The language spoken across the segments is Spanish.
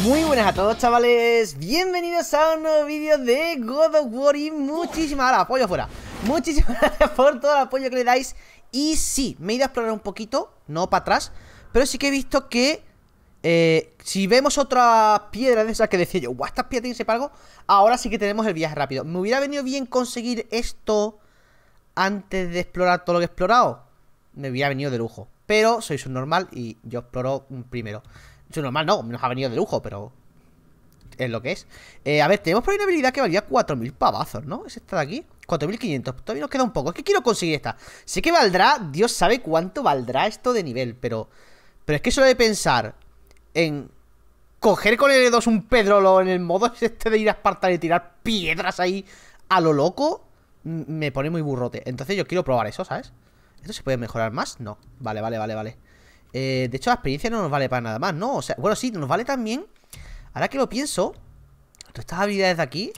Muy buenas a todos, chavales, bienvenidos a un nuevo vídeo de God of War. Y muchísimas gracias, apoyo fuera. Muchísimas gracias por todo el apoyo que le dais. Y sí, me he ido a explorar un poquito, no para atrás, pero sí que he visto que si vemos otra piedra de esas que decía yo, guau, estas piedras tienen que ser para algo, ahora sí que tenemos el viaje rápido. Me hubiera venido bien conseguir esto antes de explorar todo lo que he explorado. Me hubiera venido de lujo, pero soy subnormal y yo exploro primero. Subnormal no, nos ha venido de lujo, pero es lo que es. A ver, tenemos por ahí una habilidad que valía 4000 pavazos, ¿no? Es esta de aquí, 4500, todavía nos queda un poco. Es que quiero conseguir esta. Sé que valdrá, Dios sabe cuánto valdrá esto de nivel, pero es que solo de pensar en coger con el L2 un pedrolo en el modo este de ir a Esparta y tirar piedras ahí a lo loco, me pone muy burrote. Entonces yo quiero probar eso, ¿sabes? ¿Esto se puede mejorar más? No. Vale. De hecho la experiencia no nos vale para nada más, ¿no? O sea, bueno, sí, nos vale también. Ahora que lo pienso, todas estas habilidades de aquí.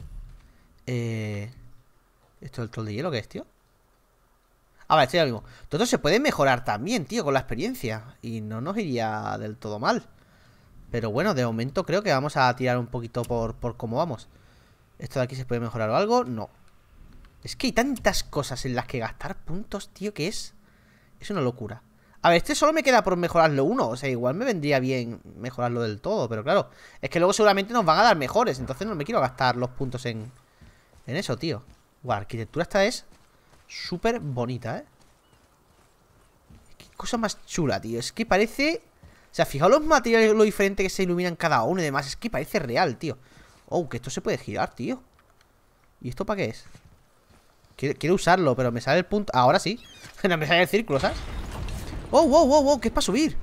¿Esto es el troll de hielo? ¿Qué es, tío? Ah, vale, esto ya lo mismo. Todo se puede mejorar también, tío, con la experiencia. Y no nos iría del todo mal. Pero bueno, de momento creo que vamos a tirar un poquito por cómo vamos. ¿Esto de aquí se puede mejorar o algo? No. Es que hay tantas cosas en las que gastar puntos, tío, que es una locura. A ver, este solo me queda por mejorarlo uno. O sea, igual me vendría bien mejorarlo del todo. Pero claro, es que luego seguramente nos van a dar mejores. Entonces no me quiero gastar los puntos en eso, tío. La arquitectura esta es súper bonita, ¿eh? Qué cosa más chula, tío. Es que parece... O sea, fijaos los materiales, lo diferente que se iluminan cada uno y demás. Es que parece real, tío. Oh, que esto se puede girar, tío. ¿Y esto para qué es? Quiero usarlo, pero me sale el punto... Ahora sí. No me sale el círculo, ¿sabes? ¡Oh, wow! ¿Qué es para subir?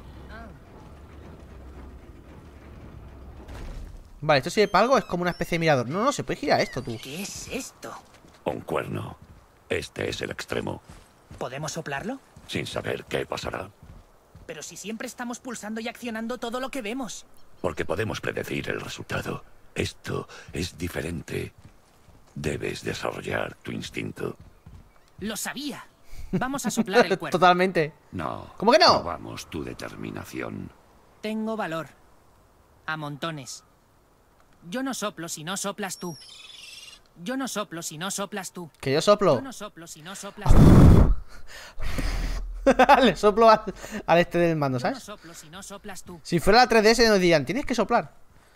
Vale, esto sirve para algo. Es como una especie de mirador. No, se puede girar esto, tú. ¿Qué es esto? Un cuerno. Este es el extremo. ¿Podemos soplarlo? Sin saber qué pasará. Pero si siempre estamos pulsando y accionando todo lo que vemos. Porque podemos predecir el resultado. Esto es diferente. Debes desarrollar tu instinto. ¡Lo sabía! Vamos a soplar el cuerno. Totalmente. No. ¿Cómo que no? Probamos tu determinación. Tengo valor. A montones. Yo no soplo si no soplas tú. Yo no soplo si no soplas tú. Que yo soplo. Yo no soplo si no soplas tú. Le soplo al este del mando, Yo no ¿sabes? soplo si no soplas tú. Si fuera la 3DS nos dirían, tienes que soplar.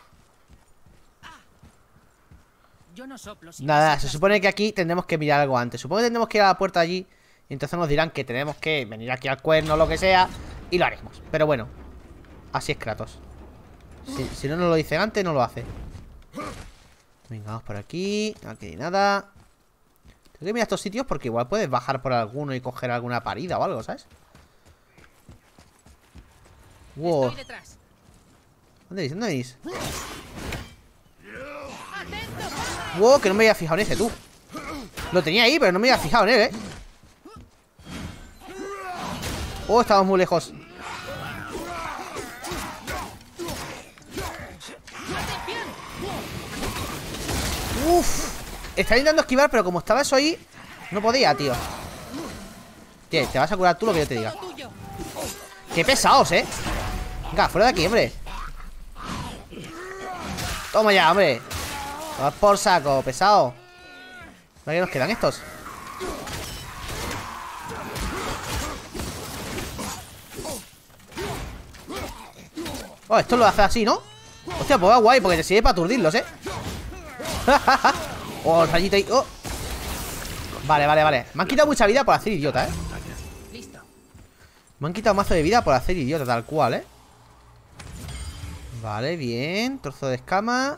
Yo no soplo si Nada, no se soplas supone tú. que aquí tendremos que mirar algo antes. Supongo que tendremos que ir a la puerta allí. Y entonces nos dirán que tenemos que venir aquí al cuerno o lo que sea. Y lo haremos. Pero bueno, así es Kratos. Si no nos lo dicen antes, no lo hace. Venga, vamos por aquí. Aquí no hay nada. Tengo que mirar estos sitios porque igual puedes bajar por alguno y coger alguna parida o algo, ¿sabes? Wow. Estoy detrás. ¿Dónde venís? ¿Dónde venís? Wow, que no me había fijado en ese, tú. Lo tenía ahí, pero no me había fijado en él, ¿eh? Oh, estamos muy lejos. Uf. Estaba intentando esquivar, pero como estaba eso ahí, no podía, tío. Tío, te vas a curar tú lo que yo te diga. Qué pesados, ¿eh? Venga, fuera de aquí, hombre. Toma ya, hombre. Toma por saco, pesado. ¿Para qué nos quedan estos? Oh, esto lo hace así, ¿no? Hostia, pues va guay, porque te sirve para aturdirlos, ¿eh? Oh, el rayito ahí. Oh. Vale. Me han quitado mucha vida por hacer idiota, ¿eh? Listo. Me han quitado mazo de vida por hacer idiota, tal cual, ¿eh? Vale, bien. Trozo de escama.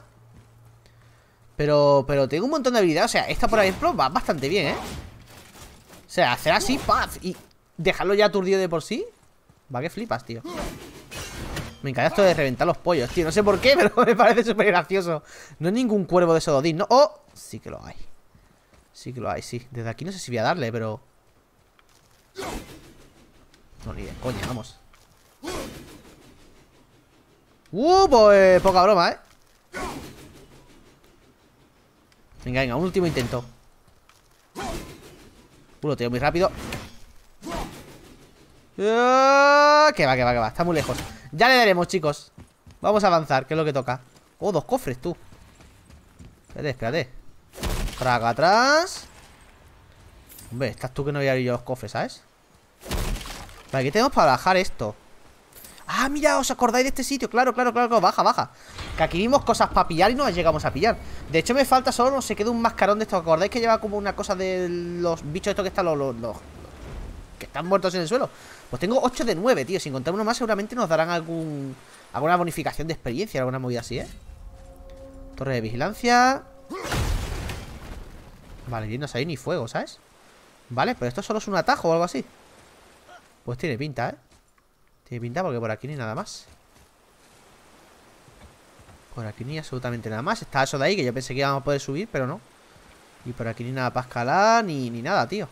Pero tengo un montón de habilidad. O sea, esta, por ejemplo, va bastante bien, ¿eh? O sea, hacer así, ¡paf! Y dejarlo ya aturdido de por sí. Va que flipas, tío. Me encanta esto de reventar los pollos, tío. No sé por qué, pero me parece súper gracioso. No hay ningún cuervo de Sododín, ¿no? ¡Oh! Sí que lo hay. Sí que lo hay, sí. Desde aquí no sé si voy a darle, pero... No, ni de coña, vamos. Pues poca broma, ¿eh? Venga, un último intento. Lo tengo muy rápido. Que va. Está muy lejos. Ya le daremos, chicos. Vamos a avanzar, que es lo que toca. Oh, 2 cofres, tú. Espérate, espérate. Traga atrás. Hombre, estás tú que no voy a abrir yo los cofres, ¿sabes? Vale, ¿qué tenemos para bajar esto? Ah, mira, ¿os acordáis de este sitio? Claro, claro, claro, claro. Baja, baja. Que aquí vimos cosas para pillar y no las llegamos a pillar. De hecho, me falta solo, no se queda un mascarón de estos. ¿Os acordáis que lleva como una cosa de los bichos estos que están que están muertos en el suelo? Pues tengo 8 de 9, tío. Sin contar uno más, seguramente nos darán alguna bonificación de experiencia, alguna movida así, ¿eh? Torre de vigilancia. Vale, y no hay ni fuego, ¿sabes? Vale, pero esto solo es un atajo o algo así. Pues tiene pinta, ¿eh? Tiene pinta porque por aquí ni nada más. Por aquí ni absolutamente nada más. Está eso de ahí que yo pensé que íbamos a poder subir, pero no. Y por aquí ni nada para escalar, ni nada, tío.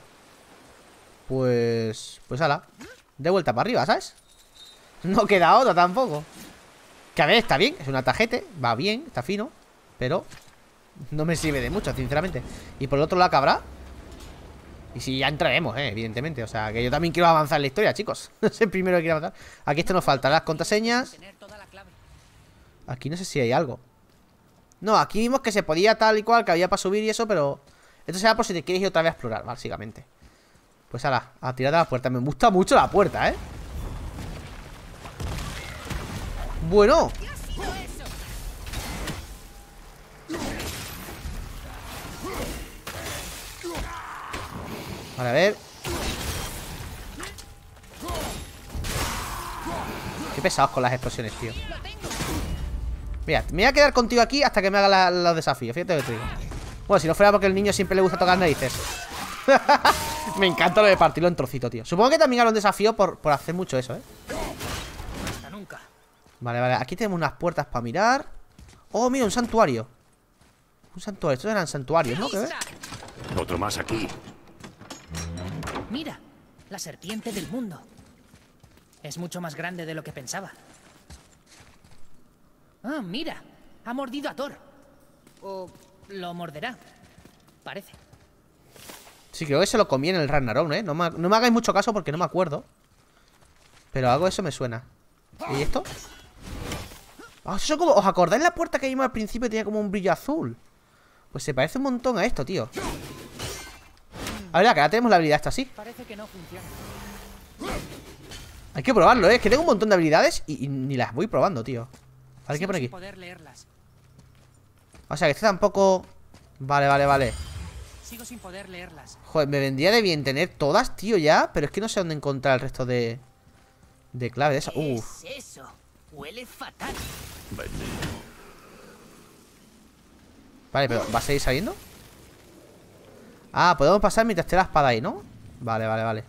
Pues ala. De vuelta para arriba, ¿sabes? No queda otra tampoco. Que a ver, está bien, es un atajete. Va bien, está fino. Pero no me sirve de mucho, sinceramente. Y por el otro lado cabrá. Y si ya entraremos, evidentemente. O sea, que yo también quiero avanzar en la historia, chicos. Es el primero que quiero avanzar. Aquí esto nos falta, las contraseñas. Aquí no sé si hay algo. No, aquí vimos que se podía tal y cual, que había para subir y eso, pero esto será por si te quieres ir otra vez a explorar, básicamente. Pues ala, a tirar de la puerta. Me gusta mucho la puerta, Bueno. Vale, a ver. Qué pesados con las explosiones, tío. Mira, me voy a quedar contigo aquí hasta que me haga los desafíos. Fíjate lo que te digo. Bueno, si no fuera porque al niño siempre le gusta tocar narices. Me encanta lo de partirlo en trocito, tío. Supongo que también hará un desafío por hacer mucho eso, Hasta nunca. Vale, vale, aquí tenemos unas puertas para mirar. Oh, mira, un santuario. Un santuario, estos eran santuarios, ¿no? ¿Qué ves? Otro más aquí. Mira, la serpiente del mundo. Es mucho más grande de lo que pensaba. Ah, mira, ha mordido a Thor. O lo morderá, parece. Sí, creo que se lo comí en el Ragnarok, ¿eh? No me hagáis mucho caso porque no me acuerdo. Pero algo de eso me suena. ¿Y esto? Ah, eso como... ¿Os acordáis la puerta que vimos al principio que tenía como un brillo azul? Pues se parece un montón a esto, tío. A ver, que ahora tenemos la habilidad esta así. Parece que no funciona. Hay que probarlo, ¿eh? Es que tengo un montón de habilidades y ni las voy probando, tío. A ver, ¿qué pone aquí? Poder leerlas. O sea, que este tampoco... Vale, vale, vale. Sigo sin poder leerlas. Joder, me vendría de bien tener todas, tío, ya. Pero es que no sé dónde encontrar el resto de clave de esa. Uf. ¿Qué es eso? Huele fatal. Vale, pero ¿va a seguir saliendo? Ah, podemos pasar mientras esté la espada ahí, ¿no? Vale, vale, vale.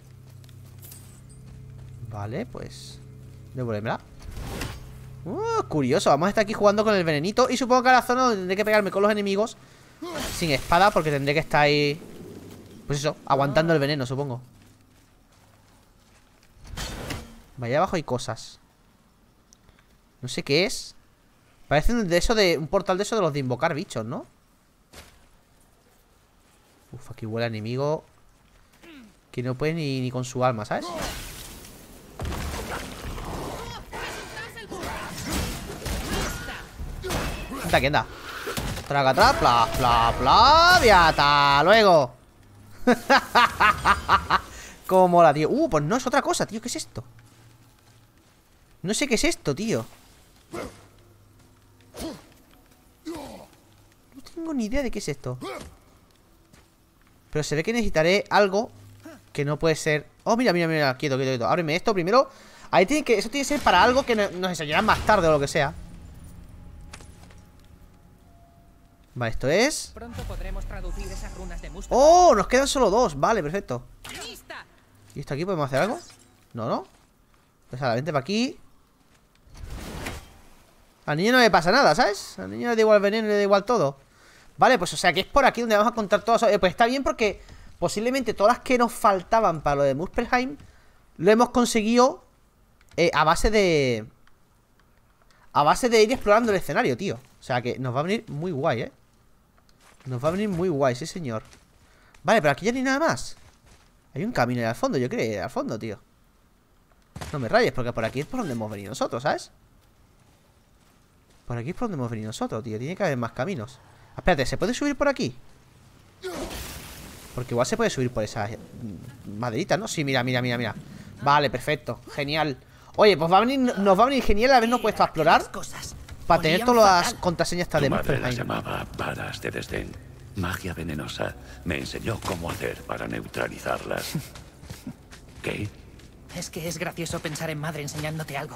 Vale, pues devuélvemela. Curioso, vamos a estar aquí jugando con el venenito. Y supongo que a la zona donde tendré que pegarme con los enemigos sin espada, porque tendré que estar ahí, pues eso, aguantando el veneno, supongo. Vaya, abajo hay cosas. No sé qué es. Parece un portal de eso de los de invocar bichos, ¿no? Uf, aquí huele a enemigo que no puede ni con su alma, ¿sabes? Anda, que anda. Traga atrás, pla, pla, pla. Y hasta luego. Cómo mola, tío. Pues no es otra cosa, tío. ¿Qué es esto? No sé qué es esto, tío. No tengo ni idea de qué es esto. Pero se ve que necesitaré algo que no puede ser... Oh, mira, mira, mira. Quieto, quieto, quieto. Ábreme esto primero. Ahí tiene que... Eso tiene que ser para algo que nos enseñarán más tarde o lo que sea. Vale, esto es... Pronto podremos traducir esas runas de Mustafa. ¡Oh! Nos quedan solo 2. Vale, perfecto. ¡Lista! ¿Y esto aquí podemos hacer algo? No, no. Pues a la vente para aquí. Al niño no le pasa nada, ¿sabes? Al niño le da igual el veneno, le da igual todo. Vale, pues o sea que es por aquí donde vamos a contar todas. Pues está bien porque posiblemente todas las que nos faltaban para lo de Muspelheim lo hemos conseguido a base de ir explorando el escenario, tío. O sea que nos va a venir muy guay, ¿eh? Nos va a venir muy guay, sí señor. Vale, pero aquí ya ni nada más. Hay un camino ahí al fondo, yo creo, al fondo, tío. No me rayes, porque por aquí es por donde hemos venido nosotros, ¿sabes? Por aquí es por donde hemos venido nosotros, tío. Tiene que haber más caminos. Espérate, ¿se puede subir por aquí? Porque igual se puede subir por esa maderita, ¿no? Sí, mira, mira, mira, mira. Vale, perfecto, genial. Oye, pues nos va a venir genial habernos puesto a explorar para tener todas las contraseñas Tu de madre las llamaba varas de desdén. Magia venenosa. Me enseñó cómo hacer para neutralizarlas. ¿Qué? Es que es gracioso pensar en madre enseñándote algo.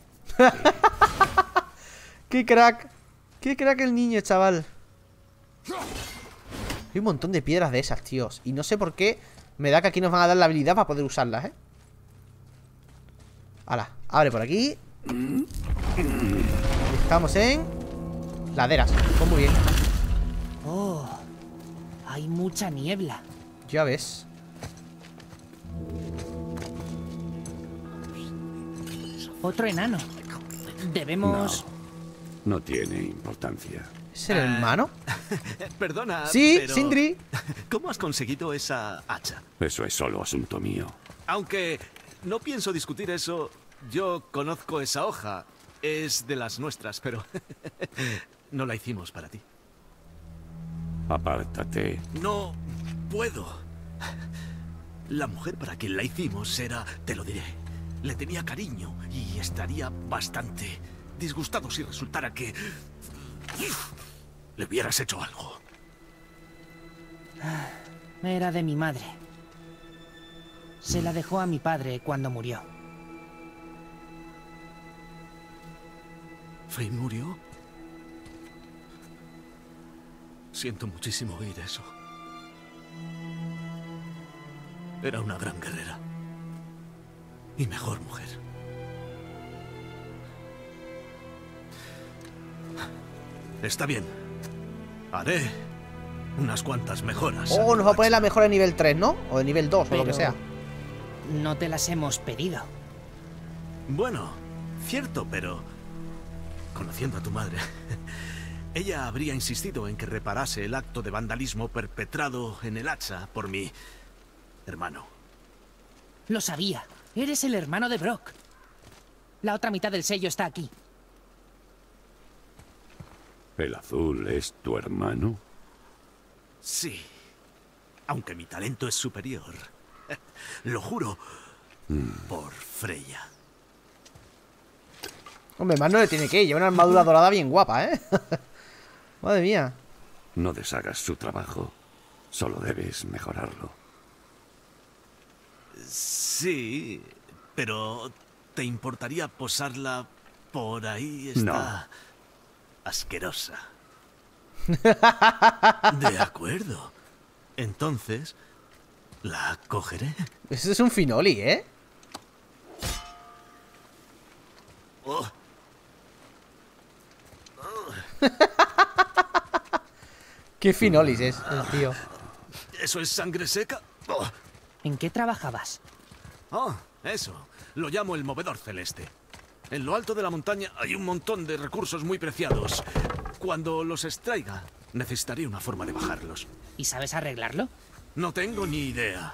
¡Qué crack! ¡Qué crack el niño, chaval! Hay un montón de piedras de esas, tíos. Y no sé por qué me da que aquí nos van a dar la habilidad para poder usarlas, ¿eh? Hala, abre por aquí. Estamos en laderas. Pues muy bien. Oh, hay mucha niebla. Ya ves. Otro enano. Debemos... No tiene importancia. ¿Es el hermano? Perdona, Sí, pero Sindri. ¿cómo has conseguido esa hacha? Eso es solo asunto mío. Aunque no pienso discutir eso, yo conozco esa hoja. Es de las nuestras, pero no la hicimos para ti. Apártate. No puedo. La mujer para quien la hicimos era, te lo diré, le tenía cariño y estaría bastante disgustado si resultara que le hubieras hecho algo. Era de mi madre. Se la dejó a mi padre cuando murió. ¿Faye murió? Siento muchísimo oír eso. Era una gran guerrera. Y mejor mujer. Está bien. Haré unas cuantas mejoras. Oh, nos va a poner la mejora de nivel 3, ¿no? O de nivel 2, o lo que Pero sea. no te las hemos pedido. Bueno, cierto, pero... conociendo a tu madre, ella habría insistido en que reparase el acto de vandalismo perpetrado en el hacha por mi hermano. Lo sabía. Eres el hermano de Brock. La otra mitad del sello está aquí. ¿El azul es tu hermano? Sí, aunque mi talento es superior. Lo juro por Freya. Hombre, más no le tiene que ir. Lleva una armadura dorada bien guapa, ¿eh? Madre mía. No deshagas su trabajo. Solo debes mejorarlo. Sí, pero ¿te importaría posarla por ahí? Está asquerosa. De acuerdo. Entonces, la cogeré. Ese es un finoli, ¿eh? Oh. Qué finolis es el tío. ¿Eso es sangre seca? Oh. ¿En qué trabajabas? Oh, eso. Lo llamo el movedor celeste. En lo alto de la montaña hay un montón de recursos muy preciados. Cuando los extraiga, necesitaré una forma de bajarlos. ¿Y sabes arreglarlo? No tengo ni idea.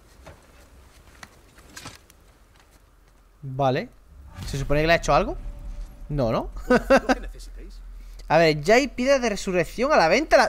Vale. ¿Se supone que le ha hecho algo? No, ¿no? ¿Lo que necesitéis? A ver, ya hay piedras de resurrección a la venta.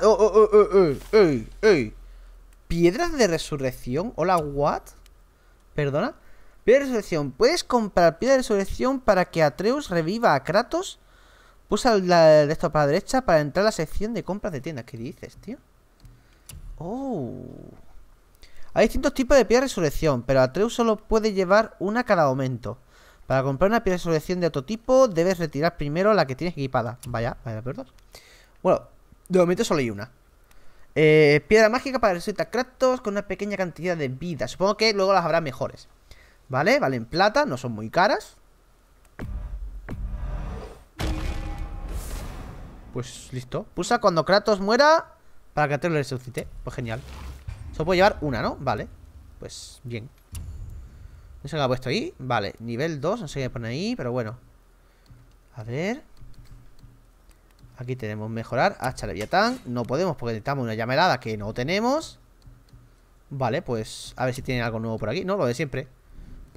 ¿Piedras de resurrección? Hola, what? ¿Perdona? Piedra de resurrección. ¿Puedes comprar piedra de resurrección para que Atreus reviva a Kratos? Pulsa de esto para la derecha para entrar a la sección de compras de tiendas. ¿Qué dices, tío? Oh. Hay distintos tipos de piedra de resurrección, pero Atreus solo puede llevar una cada momento. Para comprar una piedra de resurrección de otro tipo, debes retirar primero la que tienes equipada. Vaya, perdón. Bueno, de momento solo hay una. Piedra mágica para resucitar Kratos con una pequeña cantidad de vida. Supongo que luego las habrá mejores. Vale, valen plata, no son muy caras. Pues listo. Pulsa cuando Kratos muera para que Atreus le resucite. Pues genial. Solo puedo llevar una, ¿no? Vale. Pues bien. No sé qué ha puesto ahí. Vale, nivel 2, no sé qué pone ahí, pero bueno. A ver. Aquí tenemos mejorar. Hacha Leviatán. No podemos porque necesitamos una llama helada que no tenemos. Vale, pues a ver si tiene algo nuevo por aquí. No, lo de siempre.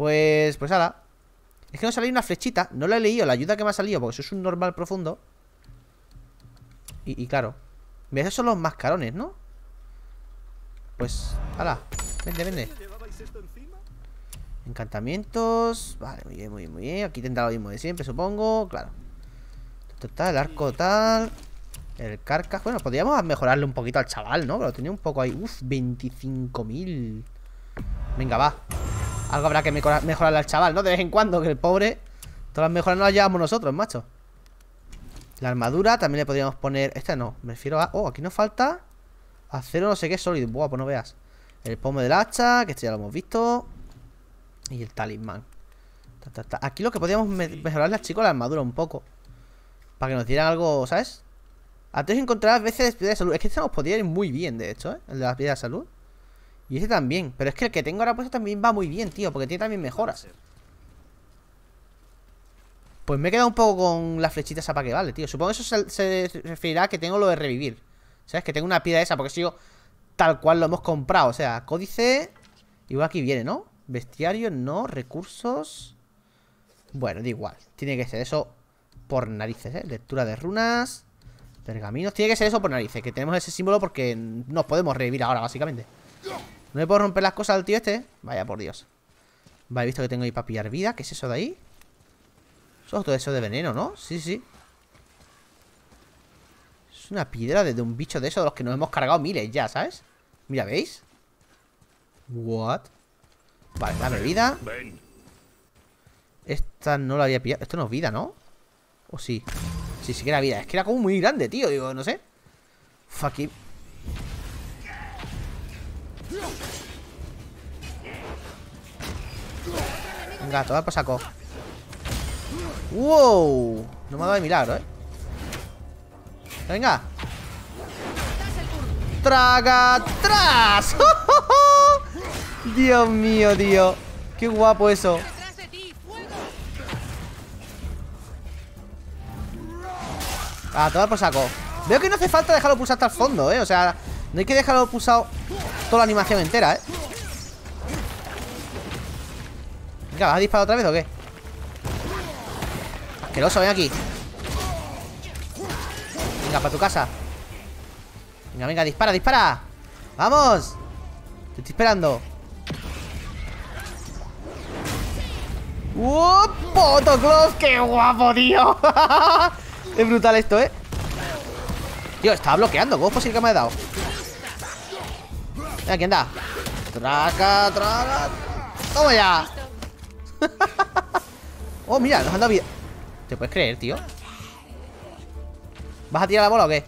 Pues ala. Es que nos salió una flechita. No la he leído, la ayuda que me ha salido, porque eso es un normal profundo. Y claro, esos son los mascarones, ¿no? Pues, hala, vende, vende. Encantamientos. Vale, muy bien, muy bien, muy bien. Aquí tendrá lo mismo de siempre, supongo. Claro. Total, el arco tal. El carcaj. Bueno, podríamos mejorarle un poquito al chaval, ¿no? Pero lo tenía un poco ahí. Uf, 25.000. Venga, va. Algo habrá que mejorarle al chaval, ¿no? De vez en cuando, que el pobre. Todas las mejoras no las llevamos nosotros, macho. La armadura también le podríamos poner. Esta no, me refiero a. Oh, aquí nos falta acero no sé qué sólido. Buah, pues no veas. El pomo del hacha, que este ya lo hemos visto. Y el talismán. Aquí lo que podríamos mejorarle al chico la armadura un poco. Para que nos dieran algo, ¿sabes? Antes encontrar a veces piedras de salud. Es que este nos podría ir muy bien, de hecho, ¿eh? El de las piedras de salud. Y este también. Pero es que el que tengo ahora puesto también va muy bien, tío. Porque tiene también mejoras. Pues me he quedado un poco con la flechita esa para que vale, tío. Supongo que eso se referirá a que tengo lo de revivir. ¿Sabes? Que tengo una piedra esa. Porque sigo tal cual lo hemos comprado. O sea, códice. Igual aquí viene, ¿no? Bestiario, no. Recursos. Bueno, da igual. Tiene que ser eso por narices, ¿eh? Lectura de runas. Pergaminos. Tiene que ser eso por narices. Que tenemos ese símbolo porque nos podemos revivir ahora, básicamente. ¿No le puedo romper las cosas al tío este? Vaya, por Dios. Vale, he visto que tengo ahí para pillar vida. ¿Qué es eso de ahí? Eso es todo eso de veneno, ¿no? Sí, sí. Es una piedra de un bicho de esos de los que nos hemos cargado miles ya, ¿sabes? Mira, ¿veis? What? Vale, dame vida. Esta no la había pillado. Esto no es vida, ¿no? ¿O sí? Sí, sí que era vida. Es que era como muy grande, tío. Digo, no sé. Uf, aquí. Venga, toma por saco. ¡Wow! No me ha dado de milagro, ¿eh? Venga. ¡Traga atrás! Dios mío, tío. Qué guapo eso. A tomar por saco. Veo que no hace falta dejarlo pulsado hasta el fondo, ¿eh? O sea, no hay que dejarlo pulsado toda la animación entera, ¿eh? Venga, ¿vas a disparar otra vez o qué? Asqueroso, ven aquí. Venga, para tu casa. Venga, venga, dispara, dispara. ¡Vamos! Te estoy esperando. ¡Wow! ¡Potoclos! ¡Qué guapo, tío! Es brutal esto, ¿eh? Tío, estaba bloqueando. ¿Cómo es posible que me haya dado? Venga, ¿quién da? Traca, traca. ¡Toma ya! Oh, mira, nos han dado vida. ¿Te puedes creer, tío? ¿Vas a tirar la bola o qué?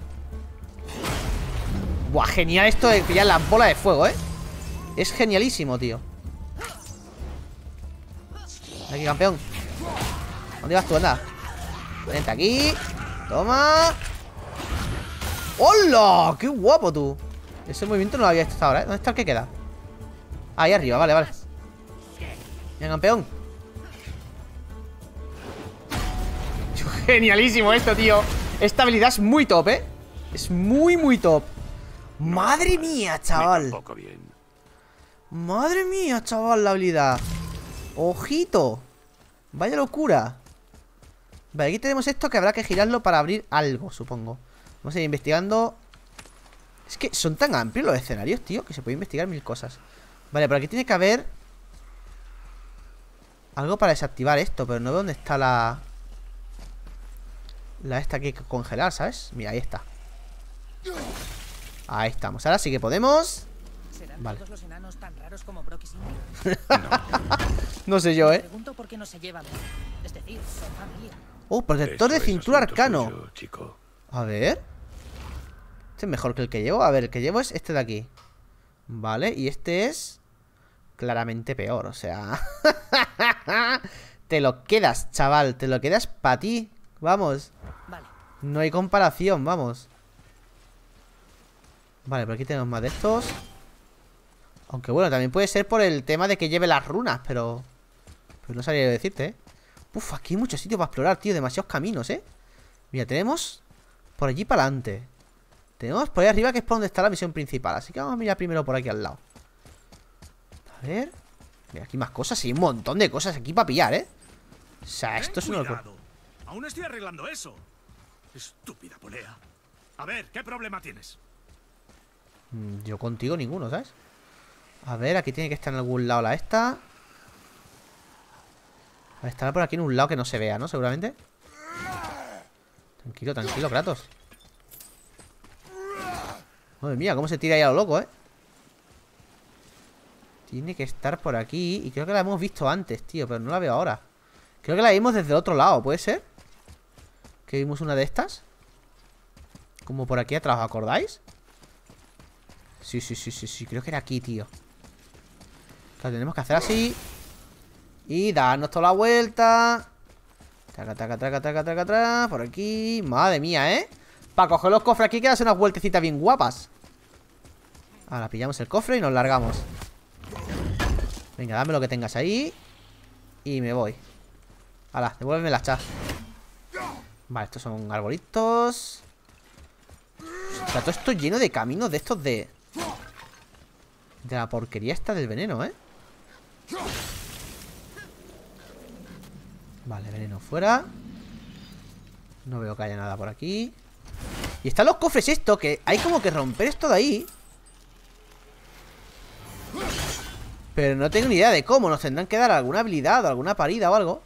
Buah, genial esto de pillar las bolas de fuego, ¿eh? Es genialísimo, tío. Aquí, campeón. ¿Dónde vas tú? Anda. Vente aquí. Toma. ¡Hola! ¡Qué guapo, tú! Ese movimiento no lo había visto hasta ahora, ¿eh? ¿Dónde está el que queda? Ahí arriba, vale, vale. Venga, campeón. Genialísimo esto, tío. Esta habilidad es muy top, ¿eh? Es muy, muy top. Madre mía, chaval. Madre mía, chaval, la habilidad. Ojito. Vaya locura. Vale, aquí tenemos esto que habrá que girarlo para abrir algo, supongo. Vamos a ir investigando. Es que son tan amplios los escenarios, tío, que se puede investigar mil cosas. Vale, por aquí tiene que haber algo para desactivar esto, pero no veo dónde está la esta que hay que congelar, ¿sabes? Mira, ahí está. Ahí estamos, ahora sí que podemos. Vale. ¿Todos los enanos tan raros como Brock y Cindy? No sé yo, Me pregunto por qué no se llevan. Es decir, son familia. Oh, protector de cintura arcano. Suyo, chico. A ver. Este es mejor que el que llevo. A ver, el que llevo es este de aquí. Vale, y este es claramente peor, o sea. Te lo quedas, chaval. Te lo quedas para ti. Vamos. Vale. No hay comparación, vamos. Vale, por aquí tenemos más de estos. Aunque bueno, también puede ser por el tema de que lleve las runas, pero no sabría decirte, ¿eh? Uf, aquí hay muchos sitios para explorar, tío. Demasiados caminos, ¿eh? Mira, tenemos por allí para adelante. Tenemos por ahí arriba, que es por donde está la misión principal. Así que vamos a mirar primero por aquí al lado. A ver. Mira, aquí más cosas. Sí, un montón de cosas aquí para pillar, ¿eh? O sea, esto es una locura. Aún estoy arreglando eso. Estúpida polea. A ver, ¿qué problema tienes? Yo contigo ninguno, ¿sabes? A ver, aquí tiene que estar en algún lado la esta. Estará por aquí en un lado que no se vea, ¿no? Seguramente. Tranquilo, tranquilo, Kratos. Madre mía, cómo se tira ahí a lo loco, ¿eh? Tiene que estar por aquí. Y creo que la hemos visto antes, tío, pero no la veo ahora. Creo que la vimos desde el otro lado, ¿puede ser? Que vimos una de estas. Como por aquí atrás, ¿os acordáis? Sí, creo que era aquí, tío. Claro, tenemos que hacer así. Y darnos toda la vuelta. Traca. Por aquí. Madre mía, ¿eh? Para coger los cofres aquí hay que darse unas vueltecitas bien guapas. Ahora pillamos el cofre y nos largamos. Venga, dame lo que tengas ahí. Y me voy. Hala, devuélveme las chas. Vale, estos son arbolitos. O sea, todo esto lleno de caminos de estos de la porquería esta del veneno, ¿eh? Vale, veneno fuera. No veo que haya nada por aquí. Y están los cofres esto, que hay como que romper esto de ahí. Pero no tengo ni idea de cómo. Nos tendrán que dar alguna habilidad o alguna parida o algo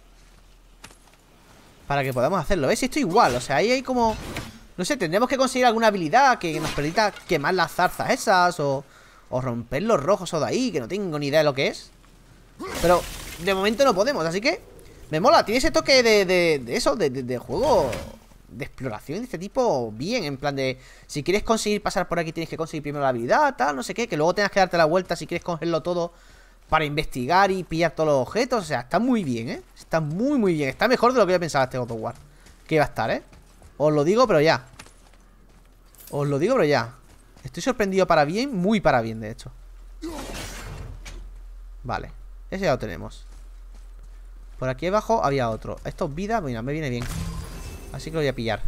para que podamos hacerlo. ¿Ves? Esto igual, o sea, ahí hay como... No sé, tendremos que conseguir alguna habilidad que nos permita quemar las zarzas esas o romper los rojos o de ahí, que no tengo ni idea de lo que es. Pero de momento no podemos, así que me mola, tiene ese toque de eso, de juego de exploración de este tipo bien, en plan de si quieres conseguir pasar por aquí tienes que conseguir primero la habilidad, tal, no sé qué, que luego tengas que darte la vuelta si quieres cogerlo todo para investigar y pillar todos los objetos. O sea, está muy bien, ¿eh? Está muy bien, está mejor de lo que yo pensaba este God of War que iba a estar, ¿eh? Os lo digo, pero ya. Os lo digo, pero ya. Estoy sorprendido para bien, muy para bien, de hecho. Vale, ese ya lo tenemos. Por aquí abajo había otro. Esto es vida, mira, me viene bien. Así que lo voy a pillar.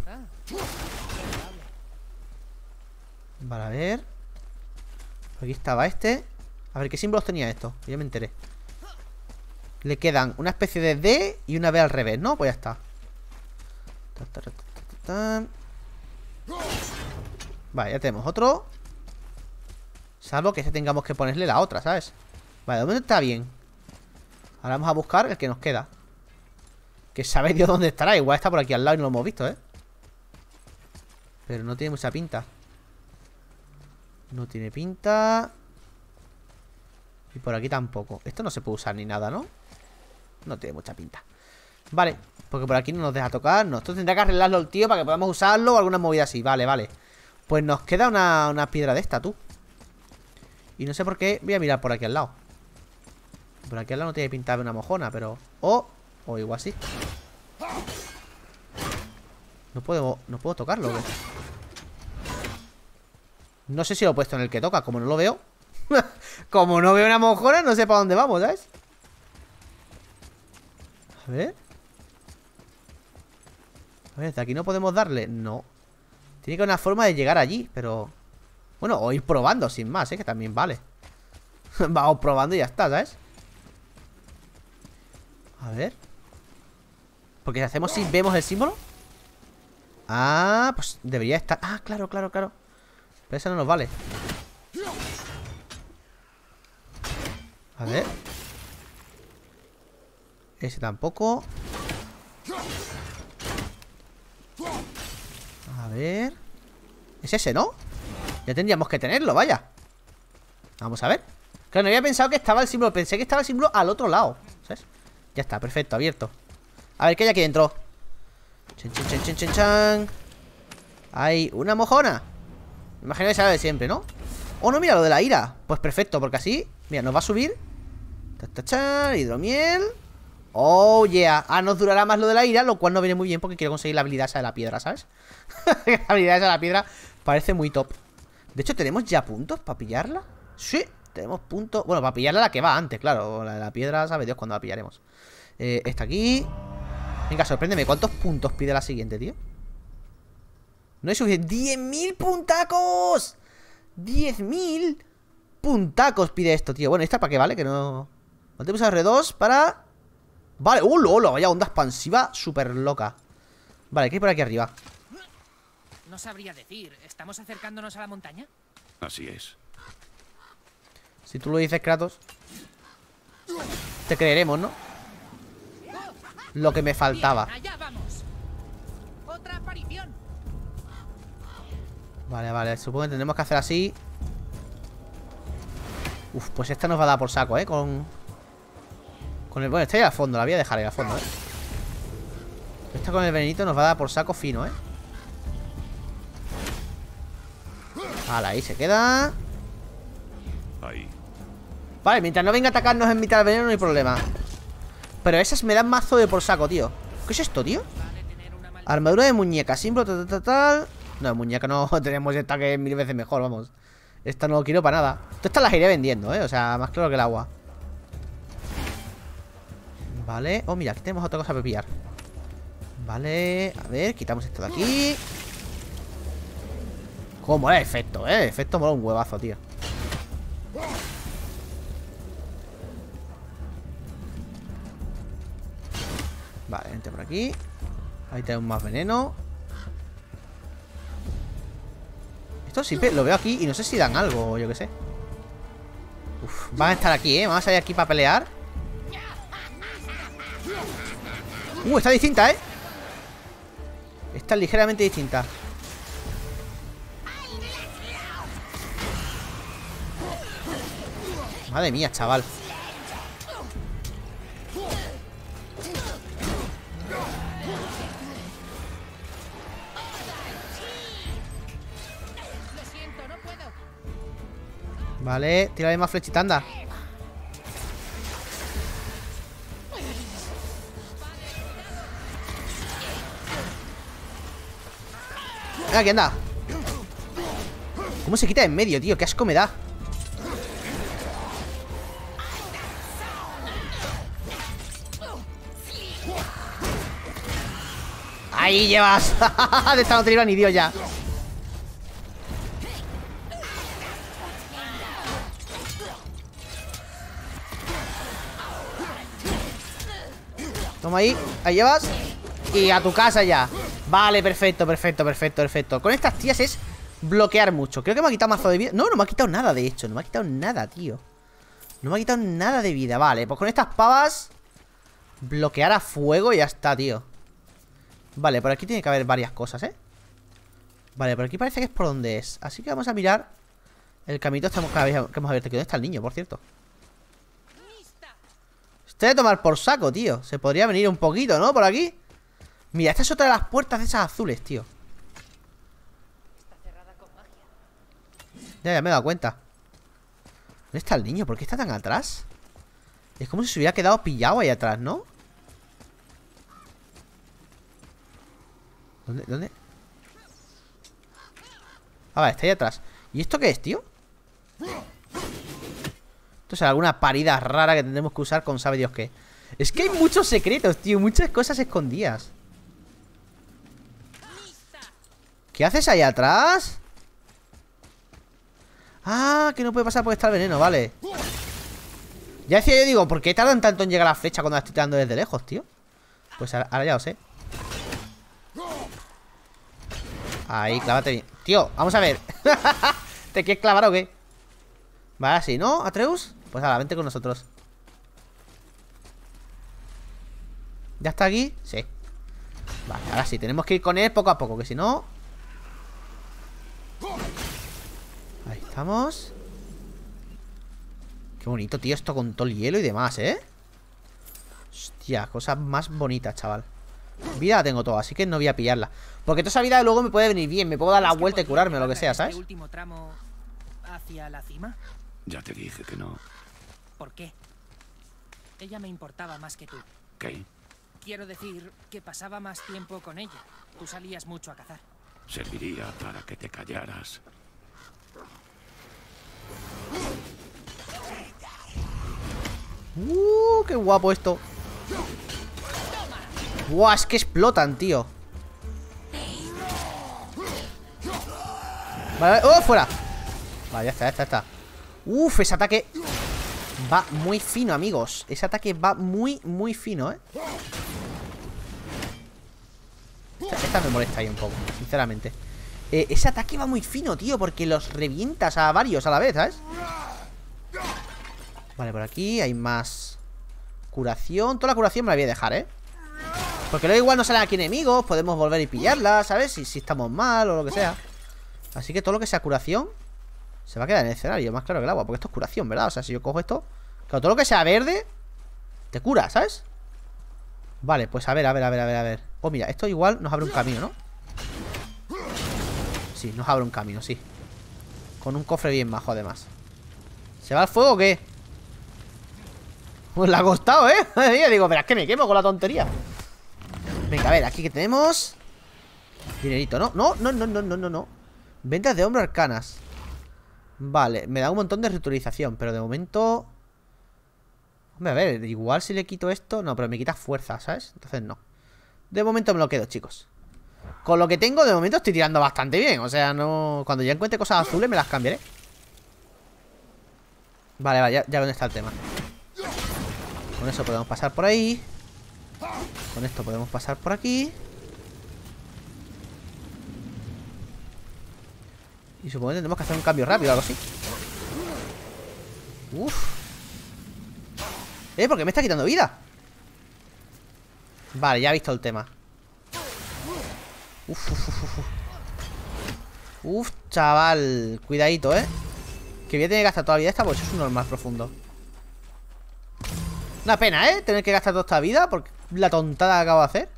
Vale, a ver. Aquí estaba este. A ver, ¿qué símbolos tenía esto? Que ya me enteré. Le quedan una especie de D y una B al revés, ¿no? Pues ya está. Vale, ya tenemos otro. Salvo que tengamos que ponerle la otra, ¿sabes? Vale, de momento está bien. Ahora vamos a buscar el que nos queda. Que sabe Dios dónde estará. Igual está por aquí al lado y no lo hemos visto, ¿eh? Pero no tiene mucha pinta. No tiene pinta. Y por aquí tampoco. Esto no se puede usar ni nada, ¿no? No tiene mucha pinta. Vale, porque por aquí no nos deja tocarnos. Esto tendrá que arreglarlo el tío para que podamos usarlo o alguna movida así. Vale. Pues nos queda una piedra de esta, tú. Y no sé por qué. Voy a mirar por aquí al lado. Por aquí al lado no tiene pinta de una mojona, pero... O igual sí. No puedo tocarlo, ¿o qué? No sé si lo he puesto en el que toca. Como no lo veo. Como no veo una mojona, no sé para dónde vamos, ¿sabes? A ver. A ver, ¿de aquí no podemos darle? No. Tiene que haber una forma de llegar allí, pero... Bueno, o ir probando sin más, que también vale. Vamos probando y ya está, ¿sabes? A ver. Porque si hacemos si vemos el símbolo. Ah, pues debería estar. Ah, claro. Pero eso no nos vale. A ver. Ese tampoco. A ver. Es ese, ¿no? Ya tendríamos que tenerlo, vaya. Vamos a ver. Claro, no había pensado que estaba el símbolo. Pensé que estaba el símbolo al otro lado, ¿sabes? Ya está, perfecto, abierto. A ver, ¿qué hay aquí dentro? Chan. Hay una mojona. Me imagino que será de siempre, ¿no? Oh, no, mira, lo de la ira. Pues perfecto, porque así, mira, nos va a subir. Hidromiel. Oh, yeah. Ah, nos durará más lo de la ira, lo cual no viene muy bien porque quiero conseguir la habilidad esa de la piedra, ¿sabes? La habilidad esa de la piedra parece muy top. De hecho, ¿tenemos ya puntos para pillarla? Sí, tenemos puntos. Bueno, para pillarla la que va antes, claro. La de la piedra, sabe Dios cuándo la pillaremos. Esta aquí. Venga, sorpréndeme. ¿Cuántos puntos pide la siguiente, tío? No es suficiente. ¡10.000 puntacos! 10.000 puntacos pide esto, tío. Bueno, ¿esta para qué vale? Que no... Tenemos R2 para... Vale, lolo, vaya onda expansiva súper loca. Vale, ¿qué hay por aquí arriba? No sabría decir. ¿Estamos acercándonos a la montaña? Así es. Si tú lo dices, Kratos, te creeremos, ¿no? Lo que me faltaba. Bien, allá vamos. Otra aparición. Vale, vale, supongo que tendremos que hacer así. Uf, pues esta nos va a dar por saco, Con el... Bueno, esta ya al fondo, la voy a dejar ahí al fondo, Esta con el venenito nos va a dar por saco fino, Vale, ahí se queda. Ahí. Vale, mientras no venga a atacarnos en mitad del veneno no hay problema. Pero esas me dan mazo de por saco, tío. ¿Qué es esto, tío? Armadura de muñeca, símbolo, tal. No, muñeca no, tenemos esta que es 1000 veces mejor, vamos. Esta no lo quiero para nada. Todas estas las iré vendiendo, O sea, más claro que el agua. Vale. Oh, mira, aquí tenemos otra cosa para pillar. Vale, a ver, quitamos esto de aquí. Cómo mola el efecto, El efecto mola un huevazo, tío. Vale, vente por aquí. Ahí tenemos más veneno. Esto siempre lo veo aquí y no sé si dan algo o yo qué sé. Uf, van a estar aquí, Vamos a salir aquí para pelear. Está distinta, Está ligeramente distinta. Madre mía, chaval. Vale, tírale más flechita, anda. Aquí anda. ¿Cómo se quita en medio, tío? Qué asco me da. Ahí llevas. De esta no te iba ni Dios ya. Toma ahí, ahí llevas. Y a tu casa ya. Vale, perfecto, perfecto, perfecto, perfecto. Con estas tías es bloquear mucho. Creo que me ha quitado mazo de vida. No, no me ha quitado nada, de hecho. No me ha quitado nada, tío. No me ha quitado nada de vida. Vale, pues con estas pavas bloquear a fuego y ya está, tío. Vale, por aquí tiene que haber varias cosas, Vale, por aquí parece que es por donde es. Así que vamos a mirar el caminito que hemos abierto. ¿Dónde está el niño, por cierto? Este de tomar por saco, tío. Se podría venir un poquito, ¿no? Por aquí. Mira, esta es otra de las puertas de esas azules, tío. Ya me he dado cuenta. ¿Dónde está el niño? ¿Por qué está tan atrás? Es como si se hubiera quedado pillado ahí atrás, ¿no? ¿Dónde? ¿Dónde? Ah, vale, está ahí atrás. ¿Y esto qué es, tío? Esto es alguna parida rara que tendremos que usar con sabe Dios qué. Es que hay muchos secretos, tío. Muchas cosas escondidas. ¿Qué haces ahí atrás? Ah, que no puede pasar porque está el veneno, vale. Ya decía yo, digo, ¿por qué tardan tanto en llegar a la flecha cuando la estoy tirando desde lejos, tío? Pues ahora ya lo sé. Ahí, clávate bien. Tío, vamos a ver. ¿Te quieres clavar o qué? Vale, así, ¿no, Atreus? Pues ahora, vente con nosotros. ¿Ya está aquí? Sí. Vale, ahora sí, tenemos que ir con él poco a poco, que si no... Ahí estamos. Qué bonito, tío, esto con todo el hielo y demás, Hostia, cosas más bonitas, chaval. Vida la tengo toda, así que no voy a pillarla. Porque toda esa vida luego me puede venir bien. Me puedo dar la vuelta y curarme o lo que sea, ¿sabes? ¿Este último tramo hacia la cima? Ya te dije que no. ¿Por qué? Ella me importaba más que tú. ¿Qué? Quiero decir que pasaba más tiempo con ella. Tú salías mucho a cazar. Serviría para que te callaras. Qué guapo esto. Buah, es que explotan, tío. Vale, ¡oh, fuera! Vale, ya está, ya está, ya está. Uf, ese ataque va muy fino, amigos. Ese ataque va muy, muy fino, Esta me molesta ahí un poco, sinceramente. Ese ataque va muy fino, tío, porque los revientas a varios a la vez, ¿sabes? Vale, por aquí hay más curación. Toda la curación me la voy a dejar, ¿eh? Porque luego igual no salen aquí enemigos. Podemos volver y pillarla, ¿sabes? Si estamos mal o lo que sea. Así que todo lo que sea curación se va a quedar en el escenario, más claro que el agua. Porque esto es curación, ¿verdad? O sea, si yo cojo esto, claro, todo lo que sea verde te cura, ¿sabes? Vale, pues a ver. Oh, mira, esto igual nos abre un camino, ¿no? Sí, nos abre un camino, sí. Con un cofre bien bajo, además. ¿Se va al fuego o qué? Pues le ha costado, ¿eh? Yo digo, pero es que me quemo con la tontería. Venga, a ver, aquí que tenemos dinerito, ¿no? No. Ventas de hombro arcanas. Vale, me da un montón de reutilización, pero de momento... Hombre, a ver, igual si le quito esto... No, pero me quita fuerza, ¿sabes? Entonces no. De momento me lo quedo, chicos. Con lo que tengo, de momento estoy tirando bastante bien. O sea, no... Cuando ya encuentre cosas azules me las cambiaré. Vale, ya dónde está el tema. Con eso podemos pasar por ahí. Con esto podemos pasar por aquí. Y supongo que tendremos que hacer un cambio rápido o algo así. Uff. ¿Por qué me está quitando vida? Vale, ya he visto el tema. Uf, chaval. Cuidadito, que voy a tener que gastar toda la vida esta, porque eso es un normal profundo. Una pena, tener que gastar toda esta vida porque la tontada que acabo de hacer.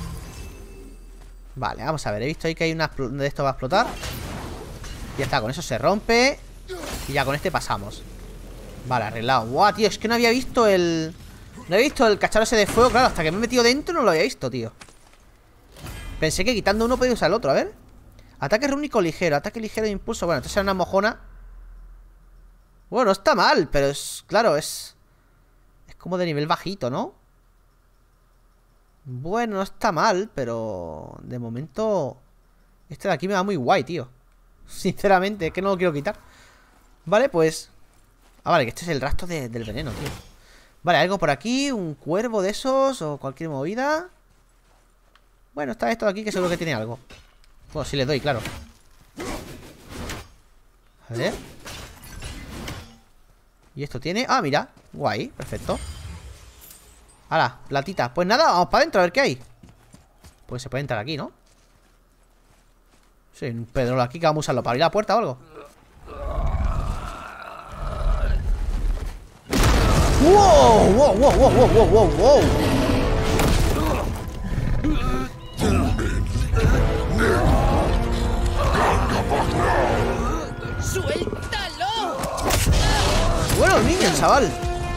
Vale, vamos a ver. He visto ahí que hay una de esto va a explotar. Ya está, con eso se rompe. Y ya con este pasamos. Vale, arreglado. Guau, tío, es que no había visto el... No había visto el cacharro ese de fuego, claro. Hasta que me he metido dentro no lo había visto, tío. Pensé que quitando uno podía usar el otro, a ver. Ataque rúnico ligero, ataque ligero de impulso. Bueno, entonces era una mojona. Bueno, no está mal, pero es... Claro, es como de nivel bajito, ¿no? Bueno, no está mal, pero... De momento... Este de aquí me va muy guay, tío. Sinceramente, es que no lo quiero quitar. Vale, pues... Ah, vale, que este es el rastro del veneno, tío. Vale, algo por aquí, un cuervo de esos o cualquier movida. Bueno, está esto de aquí que seguro que tiene algo. Bueno, si le doy, claro. A ver. Y esto tiene... Ah, mira, guay, perfecto. Hala, platita. Pues nada, vamos para adentro a ver qué hay. Pues se puede entrar aquí, ¿no? Sí, un pedrolo aquí que vamos a usarlo para abrir la puerta o algo. ¡Wow! ¡Wow, wow, wow, wow, wow, wow, wow! ¡Suéltalo! Bueno, niño, chaval.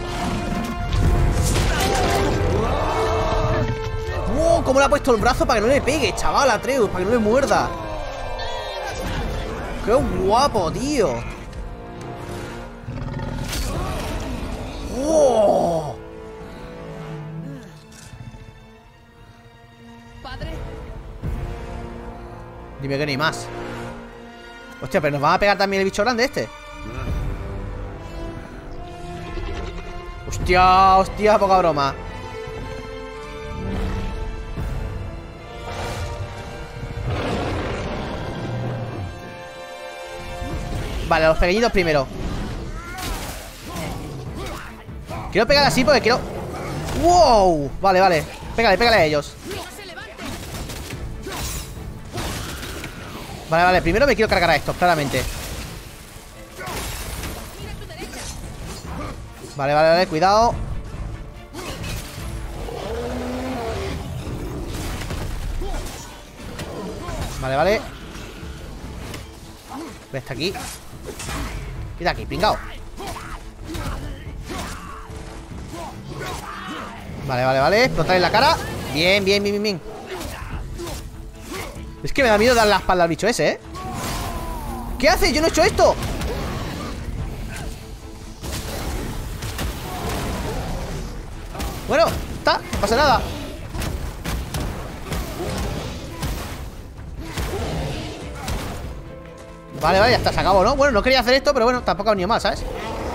¡Wow! ¿Cómo le ha puesto el brazo para que no le pegue, chaval, a Atreus? Para que no le muerda. ¡Qué guapo, tío! ¡Oh! Padre. Dime que ni más. Hostia, pero nos van a pegar también el bicho grande este. Hostia, hostia, poca broma. Vale, a los pequeñitos primero. Quiero pegar así porque quiero... ¡Wow! Vale, vale. Pégale, pégale a ellos. Vale, vale. Primero me quiero cargar a estos, claramente. Vale, vale, vale. Cuidado. Vale, vale. Ve hasta aquí. Quita aquí, pringao. Vale, vale, vale. Explotar en la cara. Bien, bien, bien, bien, bien. Es que me da miedo dar la espalda al bicho ese, ¿eh? ¿Qué hace? Yo no he hecho esto. Bueno, está, no pasa nada. Vale, vale, ya está, se acabó, ¿no? Bueno, no quería hacer esto, pero bueno, tampoco ha venido mal, ¿sabes?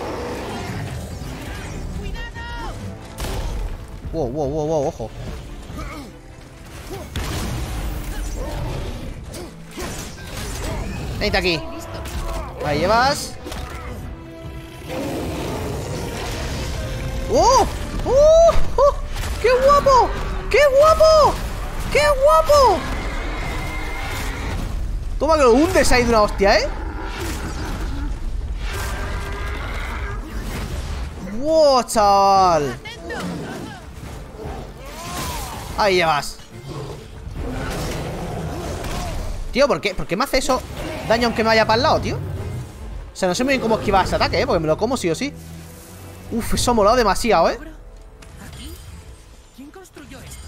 Wow, wow, wow, wow, ojo. Venite aquí. Ahí llevas. ¡Oh! ¡Oh! ¡Oh! ¡Qué guapo! ¡Qué guapo! ¡Qué guapo! Toma que lo hundes ahí de una hostia, ¿eh? ¡Wow, chaval! Ahí llevas. Tío, ¿por qué me hace eso daño aunque me vaya para el lado, tío? O sea, no sé muy bien cómo esquivar ese ataque, porque me lo como sí o sí. Uf, eso ha molado demasiado, ¿Aquí? ¿Quién construyó esto?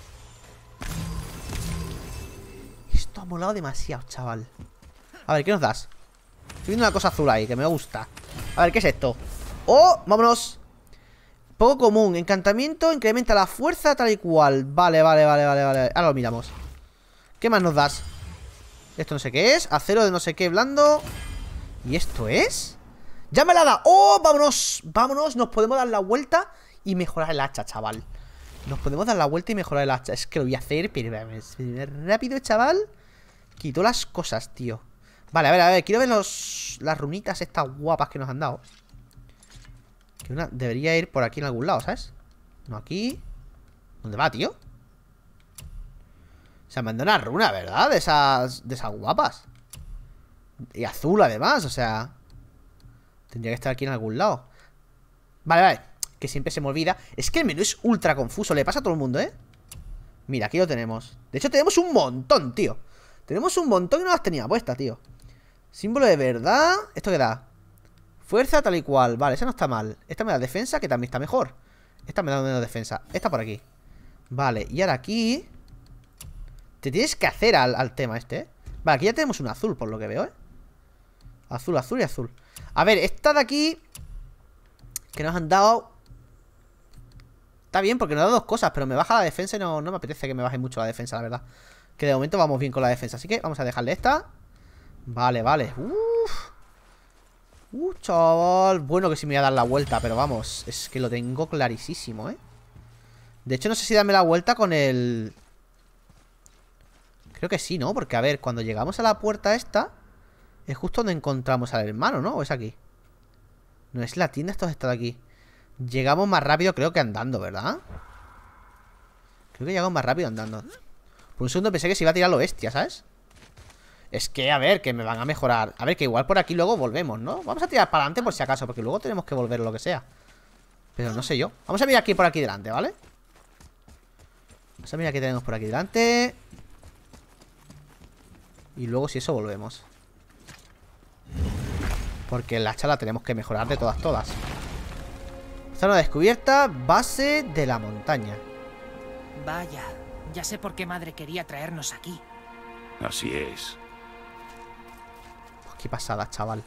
Esto ha molado demasiado, chaval. A ver, ¿qué nos das? Estoy viendo una cosa azul ahí, que me gusta. A ver, ¿qué es esto? ¡Oh! ¡Vámonos! Poco común. Encantamiento incrementa la fuerza tal y cual. Vale. Ahora lo miramos. ¿Qué más nos das? Esto no sé qué es. Acero de no sé qué blando. ¿Y esto es? ¡Ya me la da! ¡Oh! ¡Vámonos! ¡Vámonos! Nos podemos dar la vuelta y mejorar el hacha, chaval. Nos podemos dar la vuelta y mejorar el hacha. Es que lo voy a hacer, pero rápido, chaval. Quito las cosas, tío. Vale, a ver. Quiero ver las runitas estas guapas que nos han dado. Que una debería ir por aquí en algún lado, ¿sabes? No aquí. ¿Dónde va, tío? Se me han dado una runa, ¿verdad? De esas guapas. Y azul, además, o sea... Tendría que estar aquí en algún lado. Vale. Que siempre se me olvida. Es que el menú es ultra confuso. Le pasa a todo el mundo, ¿eh? Mira, aquí lo tenemos. De hecho, tenemos un montón, tío. Tenemos un montón y no las tenía puestas, tío. Símbolo de verdad. ¿Esto qué da? Fuerza tal y cual. Vale, esa no está mal. Esta me da defensa, que también está mejor. Esta me da menos defensa. Esta por aquí. Vale, y ahora aquí... Te tienes que hacer al tema este, ¿eh? Vale, aquí ya tenemos un azul, por lo que veo, ¿eh? Azul y azul. A ver, esta de aquí que nos han dado... Está bien, porque nos ha dado dos cosas, pero me baja la defensa y no me apetece que me baje mucho la defensa, la verdad. Que de momento vamos bien con la defensa. Así que vamos a dejarle esta. Vale. Chaval. Bueno, que sí me voy a dar la vuelta, pero vamos, es que lo tengo clarísimo, ¿eh? De hecho, no sé si darme la vuelta con el... Creo que sí, ¿no? Porque, a ver, cuando llegamos a la puerta esta es justo donde encontramos al hermano, ¿no? ¿O es aquí? No, es la tienda, esto está de aquí. Llegamos más rápido, creo que andando, ¿verdad? Creo que llegamos más rápido andando. Por un segundo pensé que se iba a tirar lo bestia, ¿sabes? Es que, a ver, que me van a mejorar. A ver, que igual por aquí luego volvemos, ¿no? Vamos a tirar para adelante por si acaso, porque luego tenemos que volver o lo que sea. Pero no sé yo. Vamos a mirar aquí por aquí delante, ¿vale? Vamos a mirar qué tenemos por aquí delante. Y luego si eso volvemos. Porque el hacha la tenemos que mejorar de todas. Zona descubierta, base de la montaña. Vaya, ya sé por qué madre quería traernos aquí. Así es. Qué pasada, chaval.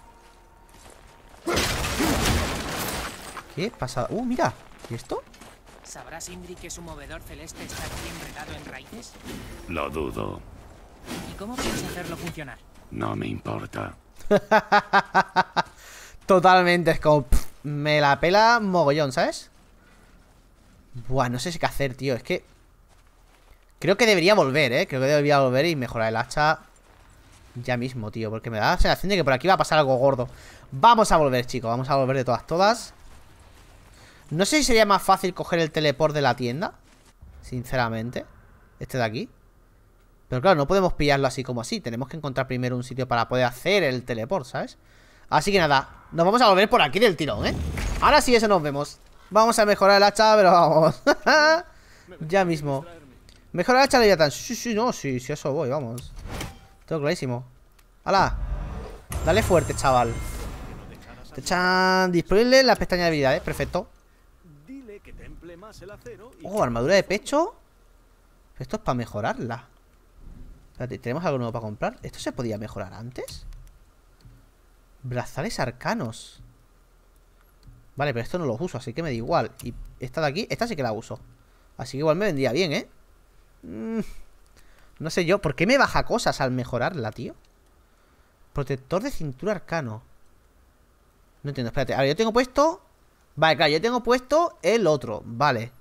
Qué pasada. Mira. ¿Y esto? ¿Sabrá Sindri que su movedor celeste está aquí enredado en raíces? Lo dudo. ¿Y cómo piensa hacerlo funcionar? No me importa. Totalmente, es como... me la pela mogollón, ¿sabes? Buah, no sé qué hacer, tío. Es que... creo que debería volver, ¿eh? Creo que debería volver y mejorar el hacha ya mismo, tío. Porque me da la sensación de que por aquí va a pasar algo gordo. Vamos a volver, chicos. Vamos a volver de todas. No sé si sería más fácil coger el teleport de la tienda, sinceramente. Este de aquí. Pero claro, no podemos pillarlo así como así. Tenemos que encontrar primero un sitio para poder hacer el teleport, ¿sabes? Así que nada, nos vamos a volver por aquí del tirón, ¿eh? Ahora sí, eso nos vemos. Vamos a mejorar el hacha, pero vamos. Ya mismo. Mejorar el hacha de Yatan. Sí, eso voy, vamos. Todo clarísimo. ¡Hala! Dale fuerte, chaval. Disponible en la pestaña de habilidades, perfecto. Oh, armadura de pecho. Esto es para mejorarla. Espérate, ¿tenemos algo nuevo para comprar? ¿Esto se podía mejorar antes? Brazales arcanos. Vale, pero esto no lo uso, así que me da igual. Y esta de aquí, esta sí que la uso. Así que igual me vendría bien, ¿eh? No sé yo, ¿por qué me baja cosas al mejorarla, tío? Protector de cintura arcano. No entiendo, espérate. A ver, yo tengo puesto... Vale, claro, yo tengo puesto el otro. Vale.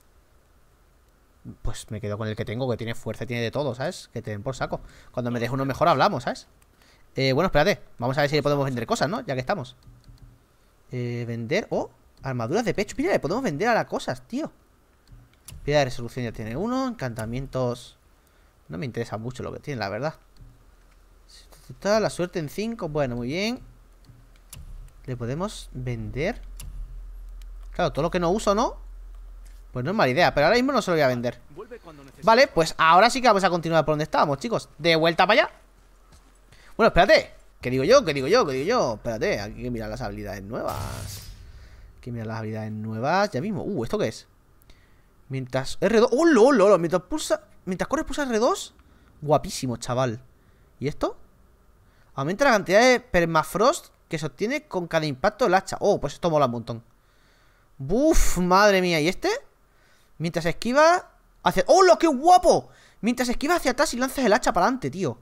Pues me quedo con el que tengo, que tiene fuerza y tiene de todo, ¿sabes? Que te den por saco. Cuando me deje uno mejor hablamos, ¿sabes? Bueno, espérate. Vamos a ver si le podemos vender cosas, ¿no? Ya que estamos. Vender. Oh, armaduras de pecho. Mira, le podemos vender a las cosas, tío. Piedra de resolución ya tiene uno. Encantamientos. No me interesa mucho lo que tiene, la verdad. La suerte en 5. Bueno, muy bien. Le podemos vender. Claro, todo lo que no uso, ¿no? Pues no es mala idea, pero ahora mismo no se lo voy a vender. Vale, pues ahora sí que vamos a continuar por donde estábamos, chicos. De vuelta para allá. Bueno, espérate. ¿Qué digo yo? Espérate, aquí hay que mirar las habilidades nuevas. Hay que mirar las habilidades nuevas ya mismo. ¿Esto qué es? Mientras R2... ¡Oh, lolo! Mientras corres pulsa R2. Guapísimo, chaval. ¿Y esto? Aumenta la cantidad de permafrost que se obtiene con cada impacto del hacha. Oh, pues esto mola un montón. Buf, madre mía. ¿Y este? Mientras esquiva hacia... ¡Oh, lo qué guapo! Mientras esquiva hacia atrás y lanzas el hacha para adelante, tío.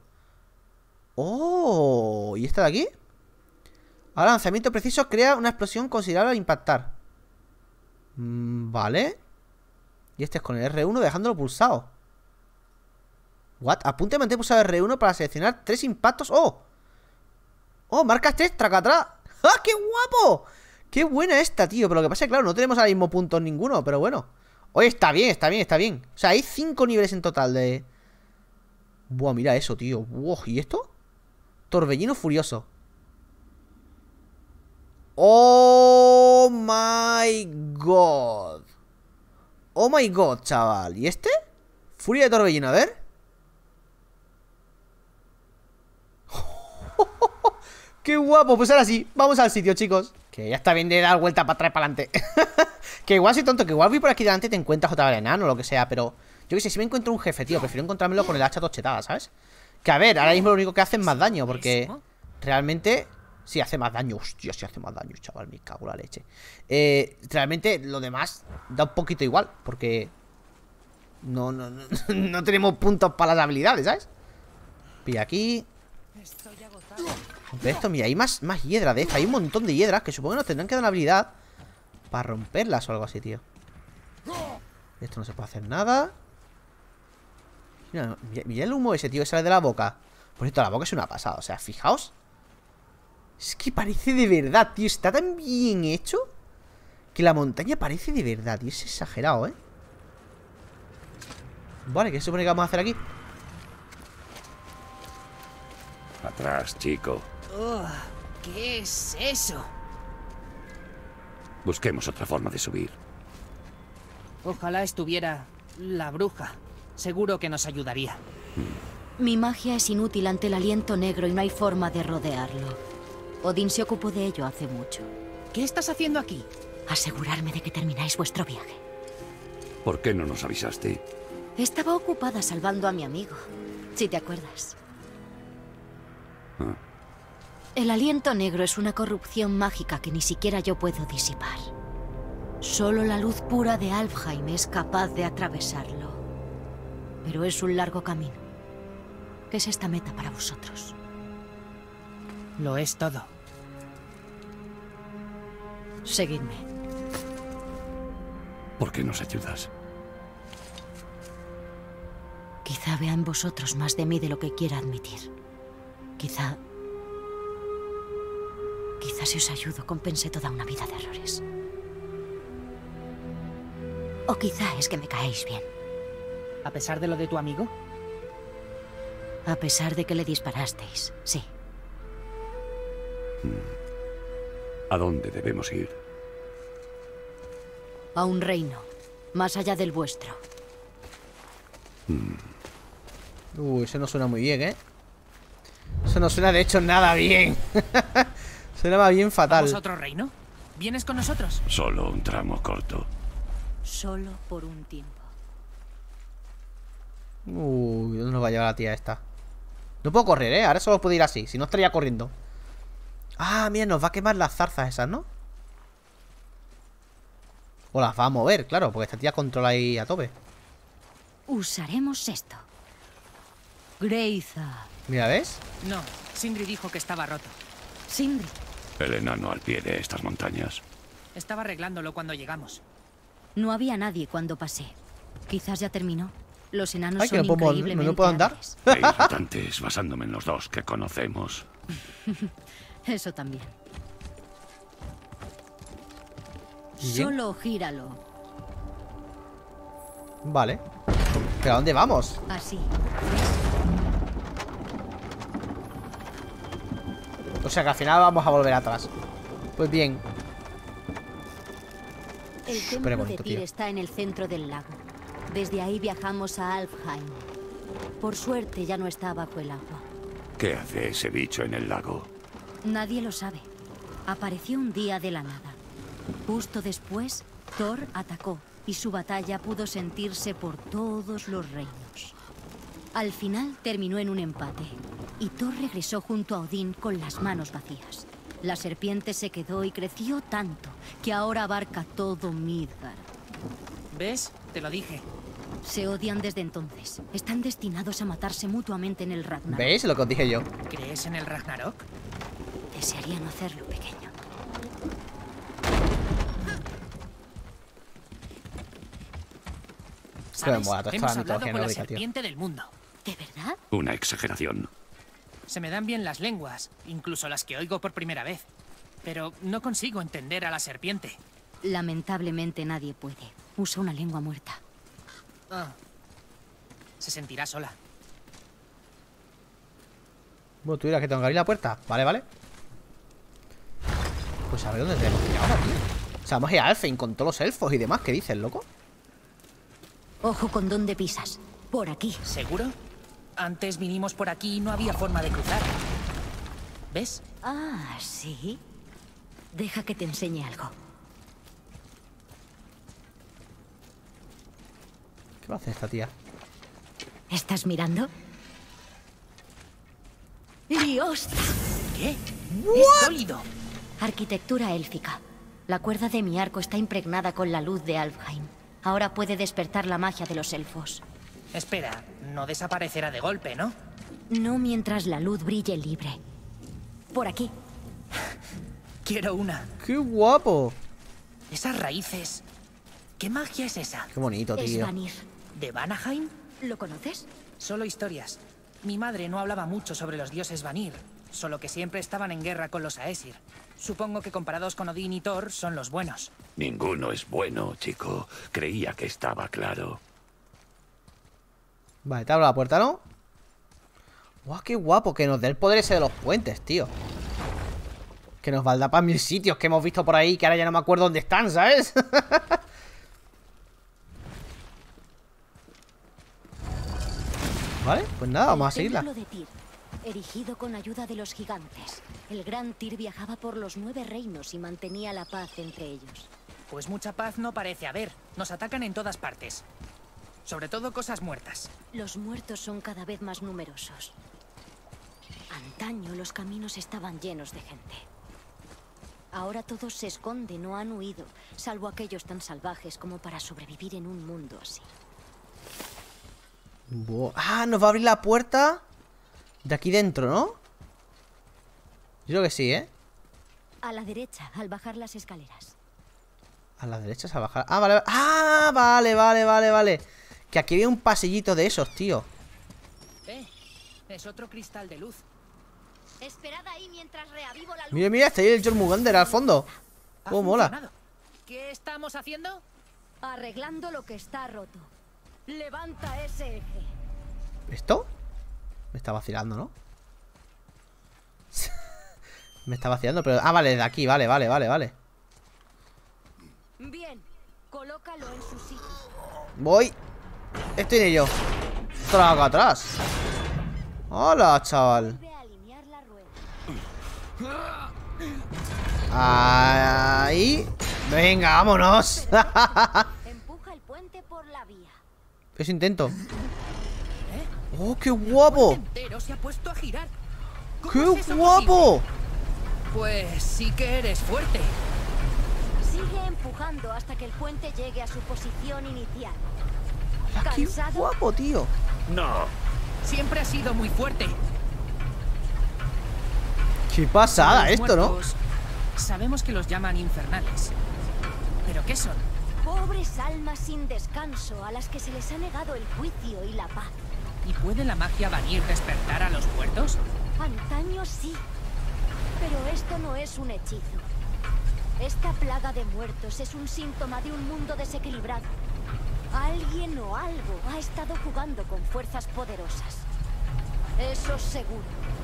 Oh, ¿y esta de aquí? Ahora, lanzamiento preciso crea una explosión considerable al impactar. Vale. Y este es con el R1 dejándolo pulsado. What? Apunte y mantén pulsado R1 para seleccionar 3 impactos. ¡Oh! ¡Oh! Marcas 3, tracatrá. ¡Ah, qué guapo! ¡Qué buena esta, tío! Pero lo que pasa es que, claro, no tenemos ahora mismo puntos ninguno. Pero bueno. Oye, está bien. O sea, hay 5 niveles en total de... Buah, mira eso, tío. Buah, ¿y esto? Torbellino furioso. Oh my god. Oh my god, chaval. ¿Y este? Furia de torbellino, a ver. ¡Qué guapo! Pues ahora sí, vamos al sitio, chicos. Que ya está bien de dar vuelta para atrás, para adelante. Que igual soy tonto, que igual voy por aquí delante y te encuentras otra vez enano o lo que sea. Pero yo que sé, si me encuentro un jefe, tío, prefiero encontrármelo con el hacha tochetada, ¿sabes? Que a ver, ahora mismo lo único que hace es más daño, porque realmente sí hace más daño. Hostia, sí hace más daño, chaval, me cago en la leche. Realmente lo demás da un poquito igual, porque no tenemos puntos para las habilidades, ¿sabes? Pilla aquí. Rompe esto, mira, hay más hiedra de esta. Hay un montón de hiedras que supongo que nos tendrán que dar una habilidad para romperlas o algo así, tío. Esto no se puede hacer nada. Mira el humo ese, tío, que sale de la boca. Por cierto, la boca es una pasada, o sea, fijaos. Es que parece de verdad, tío. Está tan bien hecho que la montaña parece de verdad, tío. Es exagerado, ¿eh? Vale, ¿qué se supone que vamos a hacer aquí? Atrás, chico. ¿Qué es eso? Busquemos otra forma de subir. Ojalá estuviera la bruja. Seguro que nos ayudaría. Mi magia es inútil ante el aliento negro y no hay forma de rodearlo. Odín se ocupó de ello hace mucho. ¿Qué estás haciendo aquí? Asegurarme de que termináis vuestro viaje. ¿Por qué no nos avisaste? Estaba ocupada salvando a mi amigo, si te acuerdas. El aliento negro es una corrupción mágica que ni siquiera yo puedo disipar. Solo la luz pura de Alfheim es capaz de atravesarlo. Pero es un largo camino. ¿Qué es esta meta para vosotros? Lo es todo. Seguidme. ¿Por qué nos ayudas? Quizá vea en vosotros más de mí de lo que quiera admitir. Quizá si os ayudo compense toda una vida de errores. O quizá es que me caéis bien. ¿A pesar de lo de tu amigo? A pesar de que le disparasteis, sí. ¿A dónde debemos ir? A un reino, más allá del vuestro. Eso no suena muy bien, ¿eh? Eso no suena de hecho nada bien. Suena más bien fatal. ¿Vamos a otro reino? ¿Vienes con nosotros? Solo un tramo corto. Solo por un tiempo. ¿Dónde nos va a llevar la tía esta? No puedo correr, ¿eh? Ahora solo puedo ir así. Si no estaría corriendo. Ah, mira, nos va a quemar las zarzas esas, ¿no? O las va a mover, claro, porque esta tía controla ahí a tope. Usaremos esto. Greiza. Mira, ¿ves? No, Sindri dijo que estaba roto. Sindri. El enano al pie de estas montañas. Estaba arreglándolo cuando llegamos. No había nadie cuando pasé. Quizás ya terminó. Los enanos Ay, que son no puedo, increíblemente no puedo andar. hábiles. Hay mutantes basándome en los dos que conocemos. Eso también. ¿Y bien? Solo gíralo. Vale. ¿Pero a dónde vamos? Así. O sea que al final vamos a volver atrás. Pues bien. El Súper templo bonito, de Tyr tío. está en el centro del lago. Desde ahí viajamos a Alfheim. Por suerte ya no está bajo el agua. ¿Qué hace ese bicho en el lago? Nadie lo sabe. Apareció un día de la nada. Justo después, Thor atacó y su batalla pudo sentirse por todos los reinos. Al final terminó en un empate y Thor regresó junto a Odín con las manos vacías. La serpiente se quedó y creció tanto que ahora abarca todo Midgard. ¿Ves? Te lo dije. Se odian desde entonces. Están destinados a matarse mutuamente en el Ragnarok. ¿Veis lo que os dije yo? ¿Crees en el Ragnarok? Desearía no hacerlo, pequeño. ¿Sabes? mola toda esta Hemos mitología hablado con la nórdica, tío. serpiente del mundo. ¿De verdad? Una exageración. Se me dan bien las lenguas, incluso las que oigo por primera vez. Pero no consigo entender a la serpiente. Lamentablemente nadie puede. Usa una lengua muerta. Ah. Se sentirá sola. Bueno, tú dirás que tengo que abrir la puerta. Vale, vale. Pues a ver dónde tenemos que ir ahora, tío. O sea, vamos a ir a Alfheim con todos los elfos y demás. ¿Qué dices, loco? Ojo con dónde pisas. Por aquí. ¿Seguro? Antes vinimos por aquí y no había forma de cruzar. ¿Ves? Ah, ¿sí? Deja que te enseñe algo. ¿Qué va a hacer esta tía? ¿Estás mirando? ¡Liostra! ¿Qué? ¡Es sólido! Arquitectura élfica. La cuerda de mi arco está impregnada con la luz de Alfheim. Ahora puede despertar la magia de los elfos. Espera, no desaparecerá de golpe, ¿no? No mientras la luz brille libre. Por aquí. Quiero una. ¡Qué guapo! Esas raíces. ¿Qué magia es esa? Qué bonito, Es tío. Vanir. ¿De Vanaheim? ¿Lo conoces? Solo historias. Mi madre no hablaba mucho sobre los dioses Vanir, solo que siempre estaban en guerra con los Aesir. Supongo que comparados con Odín y Thor son los buenos. Ninguno es bueno, chico. Creía que estaba claro. Vale, te abro la puerta, ¿no? ¡Guau, qué guapo! Que nos dé el poder ese de los puentes, tío. Que nos valda para 1000 sitios que hemos visto por ahí, que ahora ya no me acuerdo dónde están, ¿sabes? Vale, pues nada, vamos a seguirla. El templo de Tyr, erigido con ayuda de los gigantes. El gran Tyr viajaba por los 9 reinos y mantenía la paz entre ellos. Pues mucha paz no parece haber. Nos atacan en todas partes. Sobre todo cosas muertas. Los muertos son cada vez más numerosos. Antaño los caminos estaban llenos de gente. Ahora todos se esconden o han huido, salvo aquellos tan salvajes como para sobrevivir en un mundo así. Ah, nos va a abrir la puerta de aquí dentro, ¿no? Yo creo que sí, ¿eh? A la derecha, al bajar las escaleras. A la derecha se va a bajar. Ah, vale. Ah, vale. Que aquí había un pasillito de esos, tío. Es otro cristal de luz. Esperad ahí mientras reavivo la luz. Mira, mira, está ahí el Jormungandr al fondo. Ha ¡Cómo mola! funcionado. ¿Qué estamos haciendo? Arreglando lo que está roto. Levanta ese eje. ¿Esto? Me está vacilando, ¿no? Me está vacilando, pero... Ah, vale, de aquí, vale. Bien, colócalo en su sitio. Voy. Estoy en ello. Esto lo hago atrás. Hola, chaval. Vuelve a alinear la rueda. Ahí. Venga, vámonos. Empuja el puente por la vía. Eso intento. ¡Oh, qué guapo! El puente entero se ha puesto a girar. ¿Cómo ¡Qué es eso guapo! posible? Pues sí que eres fuerte. Sigue empujando hasta que el puente llegue a su posición inicial. Hola, ¡qué ¿Cansado? guapo, tío! No. Siempre has sido muy fuerte. ¡Qué pasada Los esto, ¿no? muertos, sabemos que los llaman infernales. ¿Pero qué son? Pobres almas sin descanso a las que se les ha negado el juicio y la paz. ¿Y puede la magia Vanir despertar a los muertos? Antaño sí. Pero esto no es un hechizo. Esta plaga de muertos es un síntoma de un mundo desequilibrado. Alguien o algo ha estado jugando con fuerzas poderosas. Eso seguro.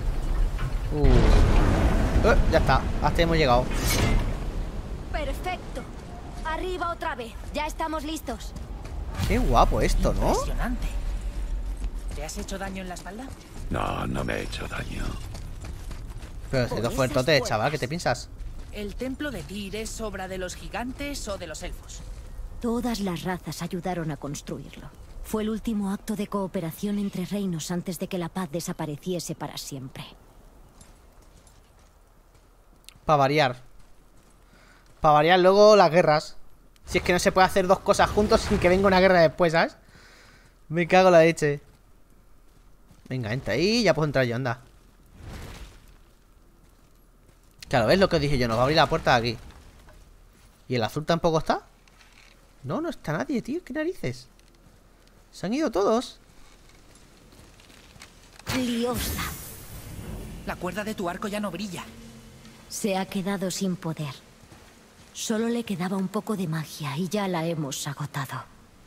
Ya está, hasta hemos llegado. Perfecto. Arriba otra vez. Ya estamos listos. Qué guapo esto, ¿no? Impresionante. ¿Te has hecho daño en la espalda? No, no me he hecho daño. Pero si dos fuertotes, chaval, ¿qué te piensas? ¿El templo de Tyr es obra de los gigantes o de los elfos? Todas las razas ayudaron a construirlo. Fue el último acto de cooperación entre reinos antes de que la paz desapareciese para siempre. Para variar. Para variar luego las guerras. Si es que no se puede hacer dos cosas juntos sin que venga una guerra después, ¿sabes? Me cago en la leche. Venga, entra ahí, ya puedo entrar yo, anda. Claro, ¿ves lo que os dije yo? Nos va a abrir la puerta de aquí. ¿Y el azul tampoco está? No, no está nadie, tío. ¿Qué narices? Se han ido todos. Liosta. La cuerda de tu arco ya no brilla. Se ha quedado sin poder. Solo le quedaba un poco de magia y ya la hemos agotado.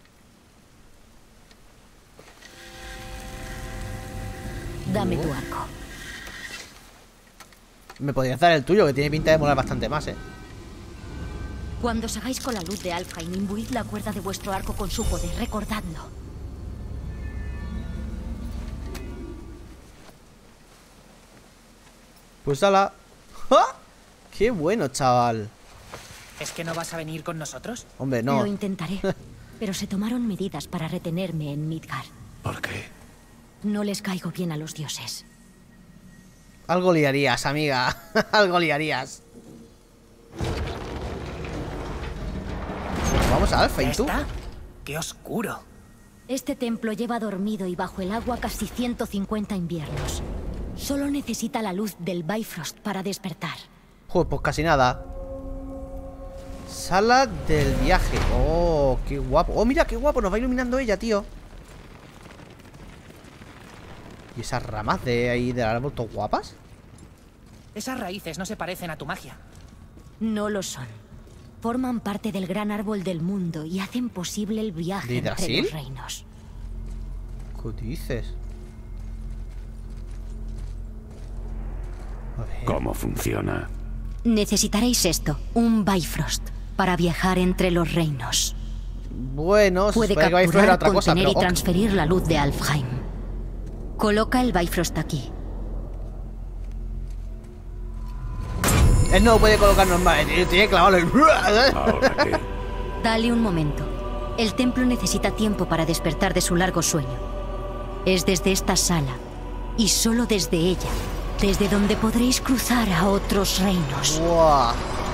Dame tu arco. Me podrías dar el tuyo, que tiene pinta de molar bastante más, ¿eh? Cuando os hagáis con la luz de Alfheim, imbuid la cuerda de vuestro arco con su poder, recordadlo. Pues ala. ¡Ja! ¡Qué bueno, chaval! ¿Es que no vas a venir con nosotros? Hombre, no. Lo intentaré, pero se tomaron medidas para retenerme en Midgard. ¿Por qué? No les caigo bien a los dioses. Algo liarías, amiga. Algo liarías. Vamos a Alfheim, ¿Ya tú. está? ¡Qué oscuro! Este templo lleva dormido y bajo el agua casi 150 inviernos. Solo necesita la luz del Bifrost para despertar. Joder, pues casi nada. Sala del viaje. Oh, qué guapo. Oh, mira, qué guapo. Nos va iluminando ella, tío. ¿Y esas ramas de ahí del árbol tan guapas? Esas raíces no se parecen a tu magia. No lo son. Forman parte del gran árbol del mundo y hacen posible el viaje ¿De entre Brasil? los reinos. ¿Qué dices? A ver. ¿Cómo funciona? Necesitaréis esto, un Bifrost, para viajar entre los reinos. Bueno, se Puede supone que va a influir a capturar, otra cosa, contener pero... y transferir la luz de Alfheim. Coloca el Bifrost aquí. Él no lo puede colocar normal. Tiene que clavarlo. ¿Ahora qué? Dale un momento. El templo necesita tiempo para despertar de su largo sueño. Es desde esta sala, y solo desde ella, desde donde podréis cruzar a otros reinos. Buah.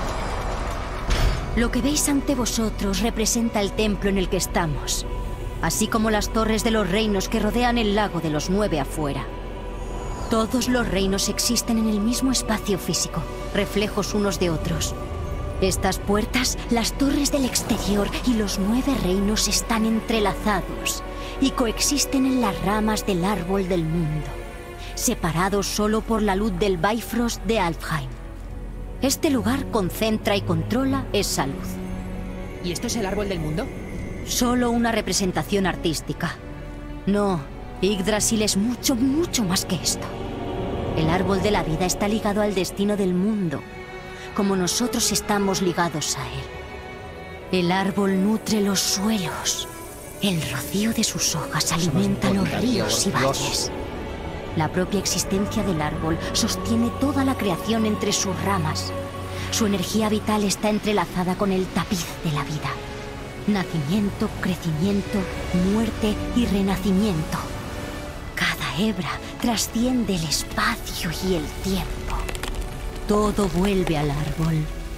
Lo que veis ante vosotros representa el templo en el que estamos, así como las torres de los reinos que rodean el lago de los 9 afuera. Todos los reinos existen en el mismo espacio físico, reflejos unos de otros. Estas puertas, las torres del exterior y los 9 reinos están entrelazados y coexisten en las ramas del árbol del mundo, separados solo por la luz del Bifrost de Alfheim. Este lugar concentra y controla esa luz. ¿Y esto es el árbol del mundo? Solo una representación artística. No, Yggdrasil es mucho, mucho más que esto. El árbol de la vida está ligado al destino del mundo, como nosotros estamos ligados a él. El árbol nutre los suelos. El rocío de sus hojas alimenta los ríos y valles. La propia existencia del árbol sostiene toda la creación entre sus ramas. Su energía vital está entrelazada con el tapiz de la vida. Nacimiento, crecimiento, muerte y renacimiento. Cada hebra trasciende el espacio y el tiempo. Todo vuelve al árbol.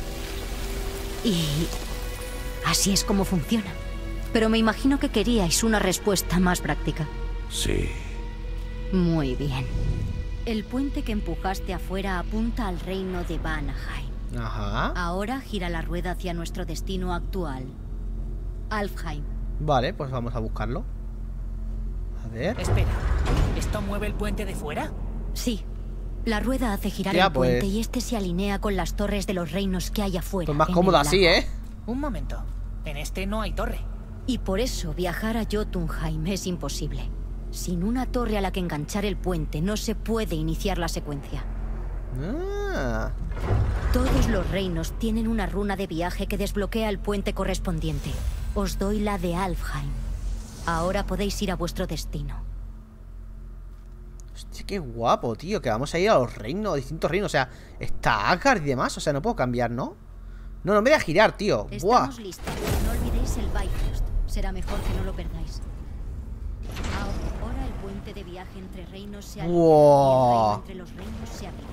Y así es como funciona. Pero me imagino que queríais una respuesta más práctica. Sí. Muy bien. El puente que empujaste afuera apunta al reino de Vanaheim. Ajá. Ahora gira la rueda hacia nuestro destino actual, Alfheim. Vale, pues vamos a buscarlo. A ver. Espera, ¿esto mueve el puente de fuera? Sí, La rueda hace girar Ya, el puente pues. y este se alinea con las torres de los reinos que hay afuera. Pues más en cómodo el así, lago. ¿eh? Un momento. En este no hay torre. Y por eso viajar a Jotunheim es imposible. Sin una torre a la que enganchar el puente no se puede iniciar la secuencia. Ah. Todos los reinos tienen una runa de viaje que desbloquea el puente correspondiente. Os doy la de Alfheim. Ahora podéis ir a vuestro destino. Hostia, qué guapo, tío. Que vamos a ir a los reinos, distintos reinos. O sea, está Asgard y demás. O sea, no puedo cambiar, ¿no? No me voy a girar, tío. Buah. Estamos listos. No olvidéis el Bifrost. Será mejor que no lo perdáis. Ahora el puente de viaje entre reinos se alinea Wow. y el reino entre los reinos se abrirá.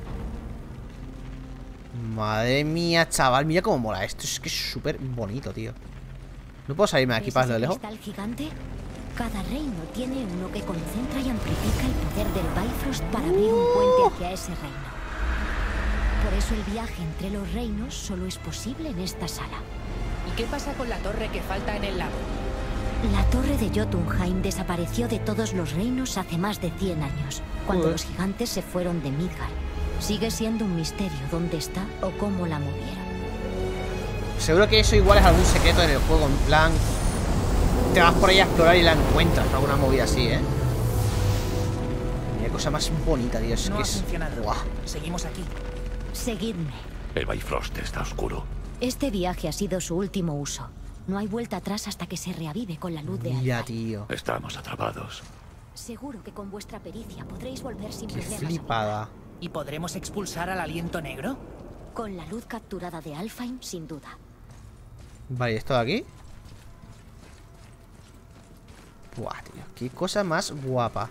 Madre mía, chaval. Mira cómo mola esto. Es que es súper bonito, tío. No puedo salirme de aquí ¿Ves para ese de lejos. cristal gigante? Cada reino tiene uno que concentra y amplifica el poder del Bifrost para abrir un puente hacia ese reino. Por eso el viaje entre los reinos solo es posible en esta sala. ¿Y qué pasa con la torre que falta en el lago? La torre de Jotunheim desapareció de todos los reinos hace más de 100 años, cuando Joder. los gigantes se fueron de Midgard. Sigue siendo un misterio dónde está o cómo la movieron. Seguro que eso igual es algún secreto en el juego. En plan, te vas por ahí a explorar y la encuentras. Alguna movida así, ¿eh? Mira, cosa más bonita, tío. Es No que ha es... funcionado. Buah. Seguimos aquí. Seguidme. El Bifrost está oscuro. Este viaje ha sido su último uso. No hay vuelta atrás hasta que se reavive con la luz de Mira, Alfheim. tío. Estamos atrapados. Seguro que con vuestra pericia podréis volver sin Qué problemas. flipada. ¿Y podremos expulsar al aliento negro? Con la luz capturada de Alfheim, sin duda. Vale, ¿y esto de aquí? Buah, tío. Qué cosa más guapa.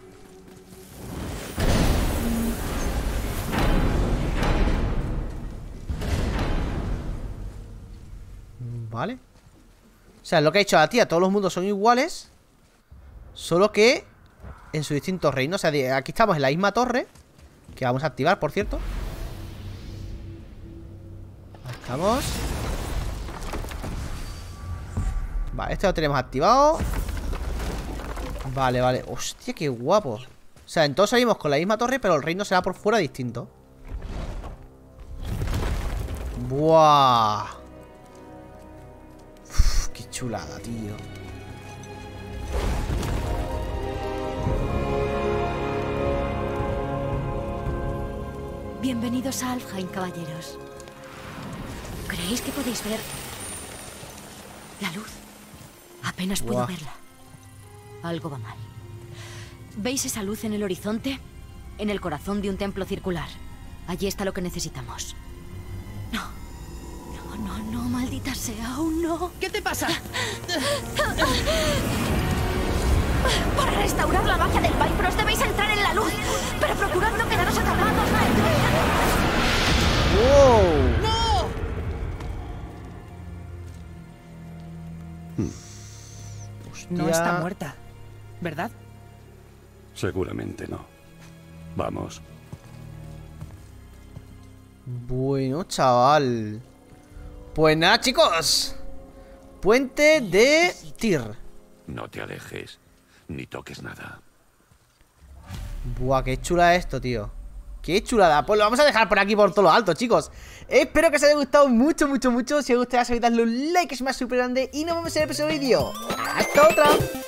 Vale. O sea, lo que ha dicho la tía, todos los mundos son iguales. Solo que en sus distintos reinos. O sea, aquí estamos en la misma torre, que vamos a activar, por cierto. Ahí estamos. Vale, este lo tenemos activado. Vale, vale. Hostia, qué guapo. O sea, entonces salimos con la misma torre, pero el reino será por fuera distinto. Buah. Uf, qué chulada, tío. Bienvenidos a Alfheim, caballeros. ¿Creéis que podéis ver la luz? Apenas puedo Buah. verla. Algo va mal. ¿Veis esa luz en el horizonte? En el corazón de un templo circular. Allí está lo que necesitamos. No. No, no, no, maldita sea, aún no. ¿Qué te pasa? Para restaurar la magia del Bifrost debéis entrar en la luz, pero procurad no quedaros atrapados. ¡Wow! No Hostia. está muerta, ¿verdad? Seguramente no. Vamos. Bueno, chaval. Pues nada, chicos. Puente de Tyr. No te alejes, ni toques nada. Buah, qué chula esto, tío. Qué chulada. Pues lo vamos a dejar por aquí por todo lo alto, chicos. Espero que os haya gustado mucho, mucho, mucho. Si os gusta, ya sabéis, dadle un like, es más súper grande. Y nos vemos en el próximo vídeo. ¡Hasta otra!